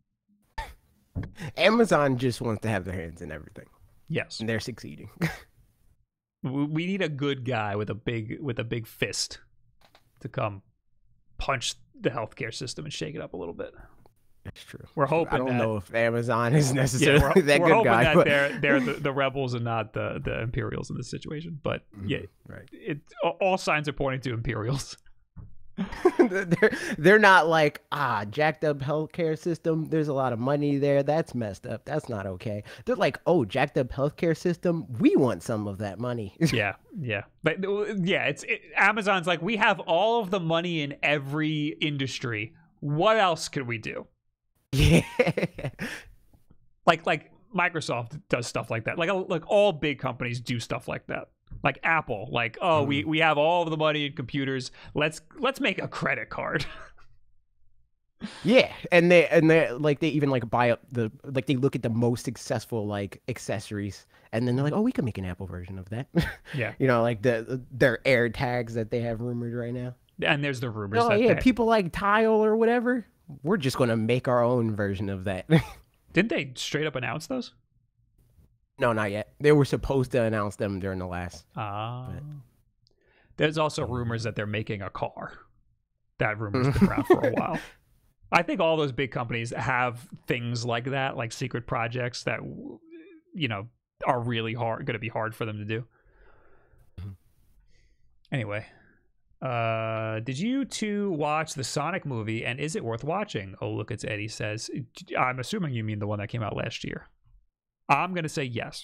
Amazon just wants to have their hands in everything. Yes, and they're succeeding. We need a good guy with a big fist to come punch the healthcare system and shake it up a little bit. That's true. We're hoping. I don't know if Amazon is necessarily that we're good hoping guy. That they're the rebels and not the Imperials in this situation. But yeah, right. All signs are pointing to Imperials. they're not like jacked up healthcare system. There's a lot of money there. That's messed up. That's not okay. They're like, jacked up healthcare system. We want some of that money. yeah. But yeah, Amazon's like, we have all of the money in every industry. What else could we do? Yeah. Like Microsoft does stuff like that. Like all big companies do stuff like that. Like Apple, like, we have all of the money in computers. Let's make a credit card. Yeah, and they like they even like buy up they look at the most successful like accessories, and then they're like, we can make an Apple version of that. Yeah, you know, like their Air tags that they have rumored right now. And there's the rumors. People like Tile or whatever. We're just gonna make our own version of that. Didn't they straight up announce those? No, not yet. They were supposed to announce them during the last. There's also rumors that they're making a car. That rumor's been around for a while. I think all those big companies have things like that, like secret projects that, you know, are really going to be hard for them to do. Anyway, did you two watch the Sonic movie, and is it worth watching? Oh, look, it's Eddie says. I'm assuming you mean the one that came out last year. I'm going to say yes.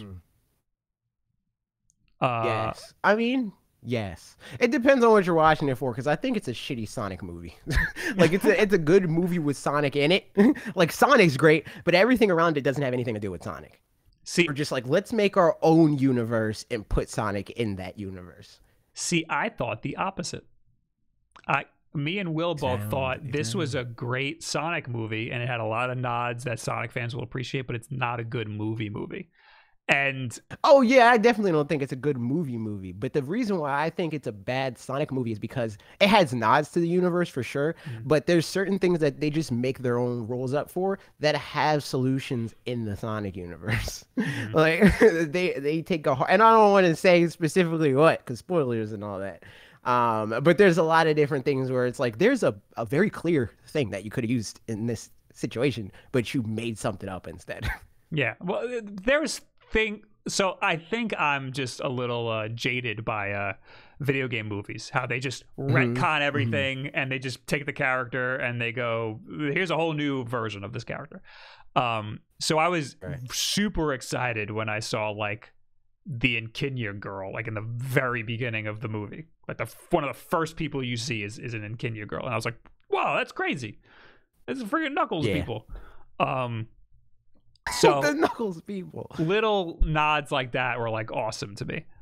Yes. I mean, yes. It depends on what you're watching it for, because I think it's a shitty Sonic movie. Like, it's a good movie with Sonic in it. Like, Sonic's great, but everything around it doesn't have anything to do with Sonic. See, we're just like, let's make our own universe and put Sonic in that universe. See, I thought the opposite. Me and Will both thought this was a great Sonic movie, and it had a lot of nods that Sonic fans will appreciate, but it's not a good movie. And yeah, I definitely don't think it's a good movie. But the reason why I think it's a bad Sonic movie is because it has nods to the universe for sure, but there's certain things that they just make their own rules up for that have solutions in the Sonic universe. Like they take and I don't want to say specifically what, because spoilers and all that. But there's a lot of different things where it's like there's a very clear thing that you could have used in this situation, but you made something up instead. Yeah, well, So I think I'm just a little jaded by video game movies. How they just retcon everything and they just take the character and they go, here's a whole new version of this character. So I was super excited when I saw like the Inkinya girl, like in the very beginning of the movie. Like one of the first people you see is an Inkinya girl, and I was like, "Wow, that's crazy! It's freaking Knuckles people." So the Knuckles people, little nods like that were like awesome to me.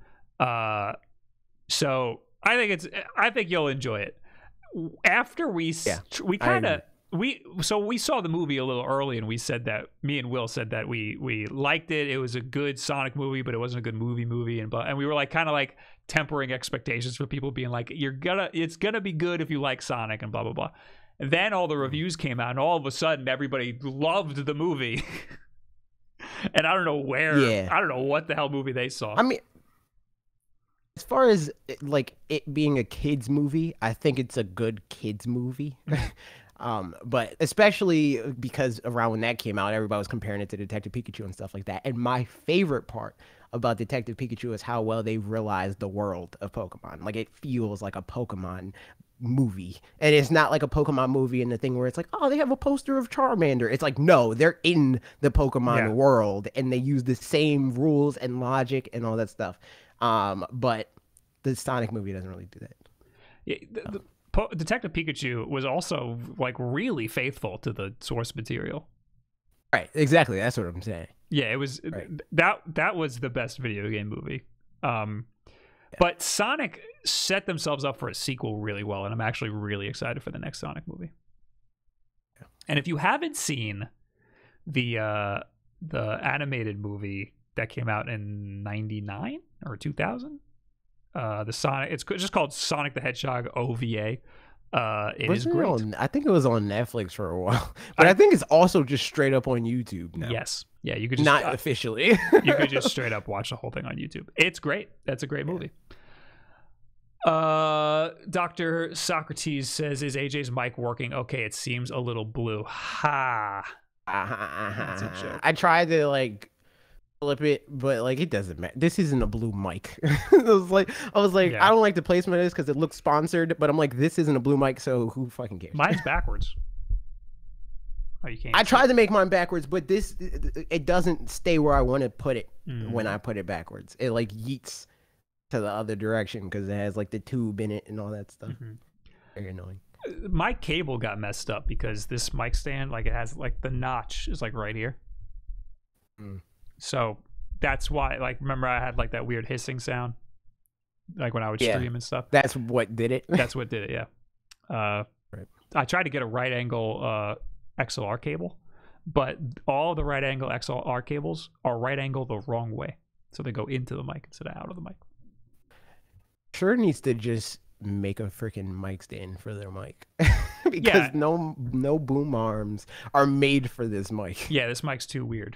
So I think you'll enjoy it. After we saw the movie a little early, and we said that me and Will said that we liked it. It was a good Sonic movie, but it wasn't a good movie, and we were like kind of like tempering expectations for people, being like, it's gonna be good if you like Sonic and blah blah blah. And then all the reviews came out, and all of a sudden everybody loved the movie. And I don't know I don't know what the hell movie they saw. I mean, as far as like it being a kids movie, I think it's a good kids movie. But especially because around when that came out, everybody was comparing it to Detective Pikachu and stuff like that. And my favorite part about Detective Pikachu is how well they realized the world of Pokemon. Like, it feels like a Pokemon movie, and it's not like a Pokemon movie in the thing where it's like, oh, they have a poster of Charmander. It's like, no, they're in the Pokemon world, and they use the same rules and logic and all that stuff. But the Sonic movie doesn't really do that. Yeah, Detective Pikachu was also like really faithful to the source material. Right, exactly. That's what I'm saying. Yeah, it was that was the best video game movie. But Sonic set themselves up for a sequel really well, and I'm actually really excited for the next Sonic movie. Yeah. And if you haven't seen the animated movie that came out in 99 or 2000, the Sonic, it's just called Sonic the Hedgehog OVA. It is great. I think it was on Netflix for a while, but I think it's also just straight up on YouTube now. Yes, yeah, you could just not officially. You could just straight up watch the whole thing on YouTube. It's great. That's a great movie. Dr. Socrates says, "Is AJ's mic working? Okay, it seems a little blue." Ha. That's a joke. I tried to like flip it, but like it doesn't matter. This isn't a blue mic. I was like, I don't like the placement of this because it looks sponsored, but I'm like, this isn't a blue mic, so who fucking cares? Mine's backwards. Oh, you can't. I tried to make mine backwards, but it doesn't stay where I want to put it when I put it backwards. It like yeets to the other direction because it has like the tube in it and all that stuff. Very annoying. My cable got messed up because this mic stand, like, it has like the notch is like right here. So that's why, like, remember I had like that weird hissing sound, like when I would stream and stuff. That's what did it. That's what did it. Yeah. Right. I tried to get a right angle XLR cable, but all the right angle XLR cables are right angle the wrong way, so they go into the mic instead of out of the mic. Shure needs to just make a freaking mic stand for their mic because no boom arms are made for this mic. Yeah, this mic's too weird.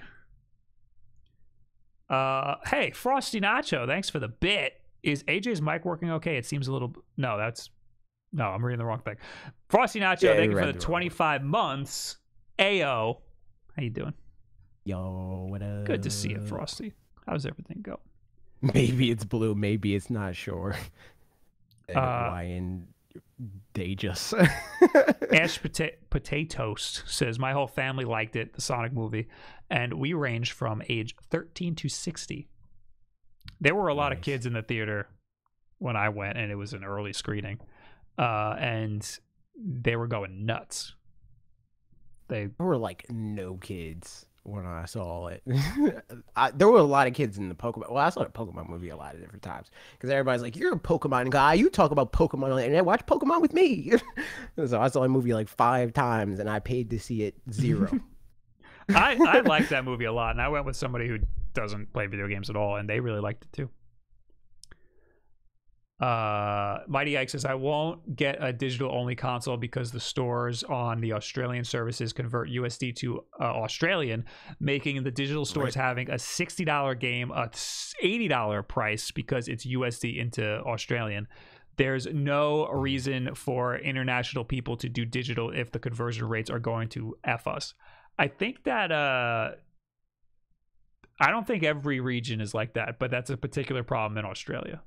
Hey, Frosty Nacho, thanks for the bit. Is AJ's mic working okay? It seems a little... No, I'm reading the wrong thing. Frosty Nacho, thank you for the 25 months. Ayo. How you doing? Yo, what up? Good to see you, Frosty. How's everything go? Maybe it's blue, maybe it's not, sure. Hawaiian Dagus. Ash Potatoes says, my whole family liked it, the Sonic movie, and we ranged from age 13 to 60. There were a lot of kids in the theater when I went, and it was an early screening, and they were going nuts. There were like no kids when I saw it. There were a lot of kids in the Pokemon. Well, I saw the Pokemon movie a lot of different times because everybody's like, "You're a Pokemon guy. You talk about Pokemon on the internet. Watch Pokemon with me." So I saw the movie like 5 times, and I paid to see it 0. I liked that movie a lot, and I went with somebody who doesn't play video games at all, and they really liked it too. Mighty Ike says, I won't get a digital only console because the stores on the Australian services convert USD to Australian, making the digital stores having a $60 game a $80 price because it's USD into Australian. There's no reason for international people to do digital if the conversion rates are going to F us. I think that I don't think every region is like that, but that's a particular problem in Australia.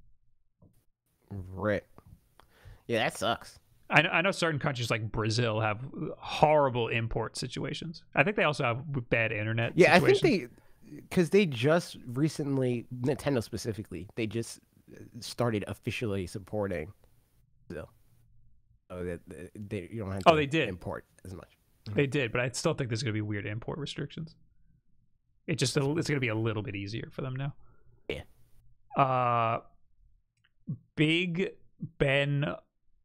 Right. Yeah, that sucks. I know certain countries like Brazil have horrible import situations. I think they also have bad internet situations. I think because they just recently, Nintendo specifically, they just started officially supporting Brazil. So that you don't have to import as much. They did, but I still think there's going to be weird import restrictions. It's going to be a little bit easier for them now. Yeah. Big Ben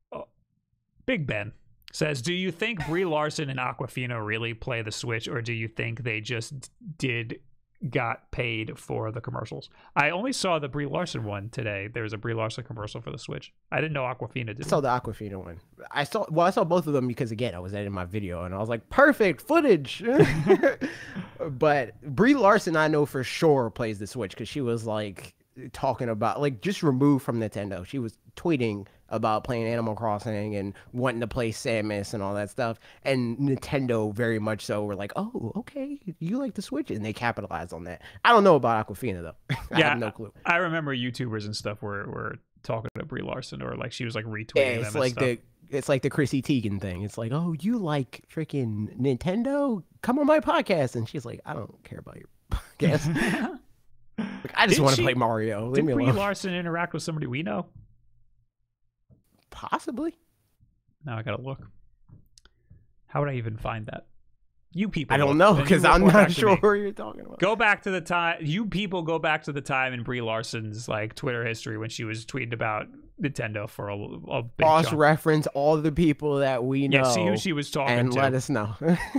says, do you think Brie Larson and Aquafina really play the Switch, or do you think they just got paid for the commercials? I only saw the Brie Larson one today. There was a Brie Larson commercial for the Switch. I didn't know Aquafina did. I saw the Aquafina one. I saw both of them because, again, I was editing my video and I was like, perfect footage. But Brie Larson, I know for sure plays the Switch because she was like talking about, like, just removed from Nintendo. She was tweeting about playing Animal Crossing and wanting to play Samus and all that stuff. And Nintendo very much so were like, oh, okay, you like the Switch? And they capitalized on that. I don't know about Aquafina, though. I have no clue. I remember YouTubers and stuff were talking to Brie Larson, or like she was like retweeting them and stuff. It's like the Chrissy Teigen thing. It's like, oh, you like freaking Nintendo? Come on my podcast. And she's like, I don't care about your podcast. Like, I just want to play Mario. Did Brie Larson interact with somebody we know? Possibly. Now I gotta look. How would I even find that? You people. I don't know, because I'm not sure who you're talking about. Go back to the time. You people go back to the time in Brie Larson's like Twitter history when she was tweeting about Nintendo for a big cross-reference all the people that we know. Yeah, see who she was talking to. And let us know.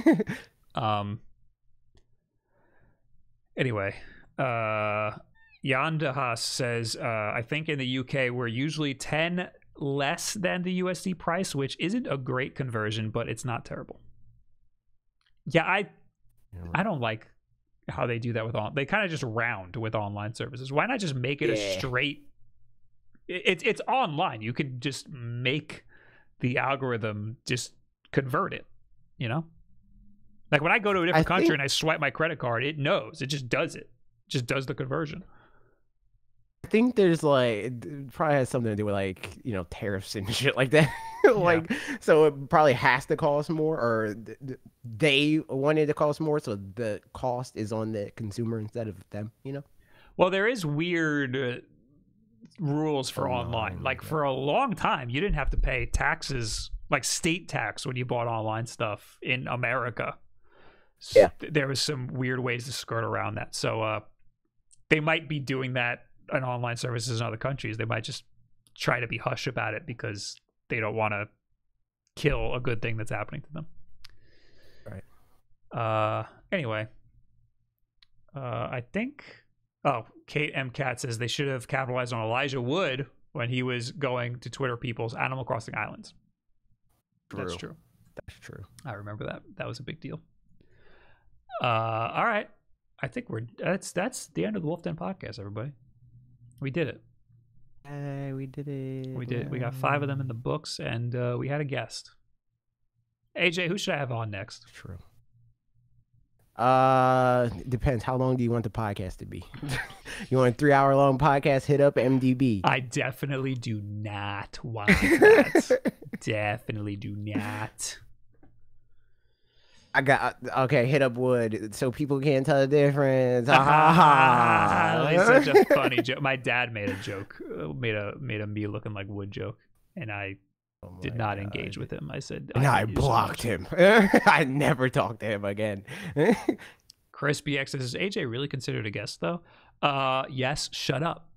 Anyway, Yandahas says, I think in the UK we're usually 10 less than the USD price, which isn't a great conversion, but it's not terrible. Yeah, I don't like how they do that with they kind of just round with online services. Why not just make it a straight? It's online. You could just make the algorithm just convert it. You know, like when I go to a different country and I swipe my credit card, it knows. It just does it. Just does the conversion. I think there's like, it probably has something to do with like, you know, tariffs and shit like that. Like, so it probably has to cost more, or they wanted to cost more, so the cost is on the consumer instead of them, you know? Well, there is weird rules for online. Like for a long time, you didn't have to pay taxes, like state tax, when you bought online stuff in America. So yeah. There was some weird ways to skirt around that. So they might be doing that on online services in other countries. They might just try to be hush about it because they don't want to kill a good thing that's happening to them. Right. Anyway, I think, Kate M. Cat says they should have capitalized on Elijah Wood when he was going to Twitter people's Animal Crossing Islands. True. That's true. That's true. I remember that. That was a big deal. All right. I think that's the end of the Wolf Den podcast, everybody. We did it. We did it. We did it. We got 5 of them in the books, and we had a guest. AJ, who should I have on next? True. Depends. How long do you want the podcast to be? You want a 3-hour long podcast? Hit up MDB. I definitely do not want that. Definitely do not. I got hit up Wood so people can't tell the difference. It's such a funny joke. My dad made a joke, made a me looking like Wood joke, and I did not engage with him. I said, and I blocked him. I never talked to him again. Crispy X says, is AJ really considered a guest though? Yes. Shut up.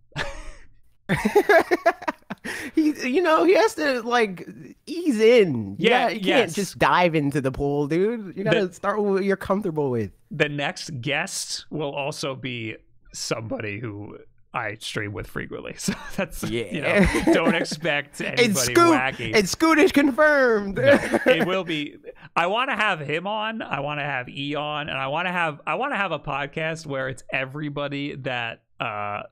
He has to like ease in. You can't just dive into the pool, dude. You gotta start with what you're comfortable with. The next guest will also be somebody who I stream with frequently, so that's don't expect anybody wacky. And Scoot is confirmed. No, it will be. I want to have him on. I want to have E on, and I want to have a podcast where it's everybody that I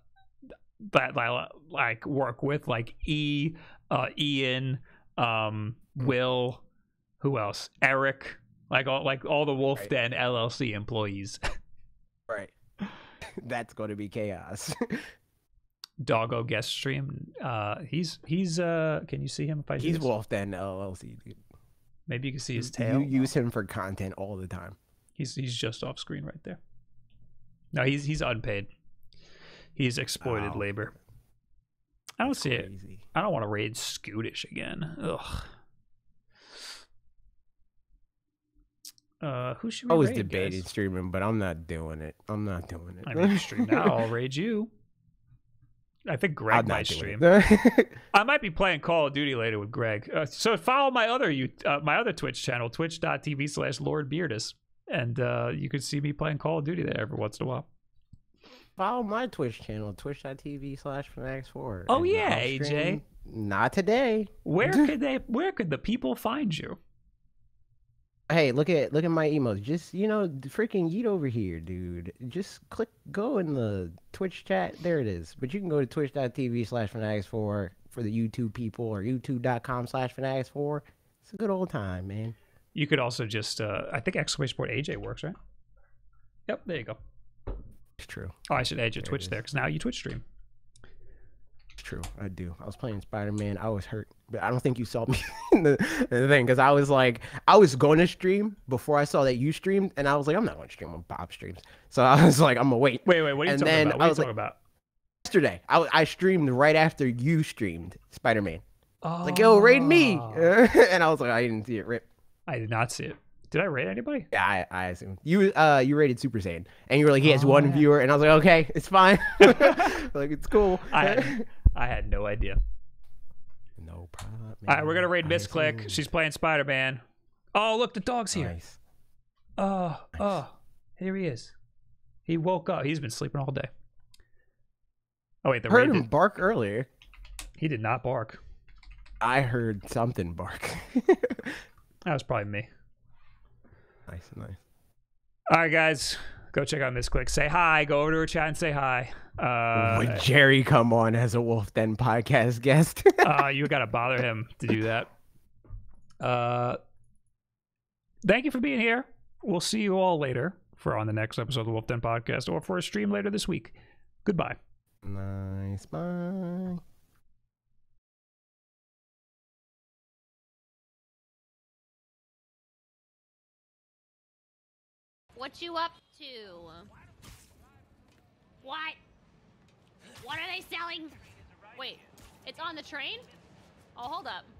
like work with, like Ian, Will, who else? Eric, like all the Wolf Den LLC employees. Right. That's going to be chaos. Doggo guest stream. He's can you see him if I He's use? Wolf Den LLC, dude. Maybe you can see his tail. You use him for content all the time. He's just off screen right there. No, he's unpaid. He's exploited labor. I don't see it. I don't want to raid Scootish again. Ugh. Who should we I was raid, debating guys? streaming, but I'm not doing it. I'm not doing it. I mean, stream now. I'll raid you. I think Greg I'm not might doing stream. it. I might be playing Call of Duty later with Greg. So follow my other Twitch channel, twitch.tv/LordBeardus, and you can see me playing Call of Duty there every once in a while. Follow my Twitch channel, twitch.tv/Fanatics4. Oh yeah, AJ. Not today. Where could the people find you? Hey, look at my emotes. Just freaking yeet over here, dude. Just go in the Twitch chat. There it is. But you can go to twitch.tv/Fanatics4 for the YouTube people, or youtube.com/Fanatics4. It's a good old time, man. You could also just I think !AJ works, right? Yep, there you go. It's true. Oh, I should add your Twitch there because now you Twitch stream. It's true. I do. I was playing Spider-Man. I was hurt, but I don't think you saw me in the thing, because I was going to stream before I saw that you streamed, and I was like, I'm not going to stream when Bob streams. So I was like, I'm gonna wait. Wait, what are you talking about? What are you talking about? Yesterday, I streamed right after you streamed Spider-Man. Oh. Like, yo, raid me, and I was like, I didn't see it. Rip. I did not see it. Did I raid anybody? Yeah, I assumed you rated Super Saiyan, and you were like, he has one viewer, and I was like, okay, it's fine. Like, it's cool. I had no idea. No problem. Man. All right, we're gonna raid Miss Click. She's playing Spider-Man. Oh, look, the dog's here. Nice. Oh, here he is. He woke up. He's been sleeping all day. Oh wait, heard him bark earlier. He did not bark. I heard something bark. That was probably me. Nice. All right, guys, go check out Miss Click. Say hi. Go over to her chat and say hi. Would Jerry come on as a Wolf Den podcast guest? You gotta bother him to do that. Thank you for being here. We'll see you all later on the next episode of the Wolf Den podcast, or for a stream later this week. Goodbye. Nice. Bye. What you up to? What? What are they selling? Wait, it's on the train? Oh, hold up.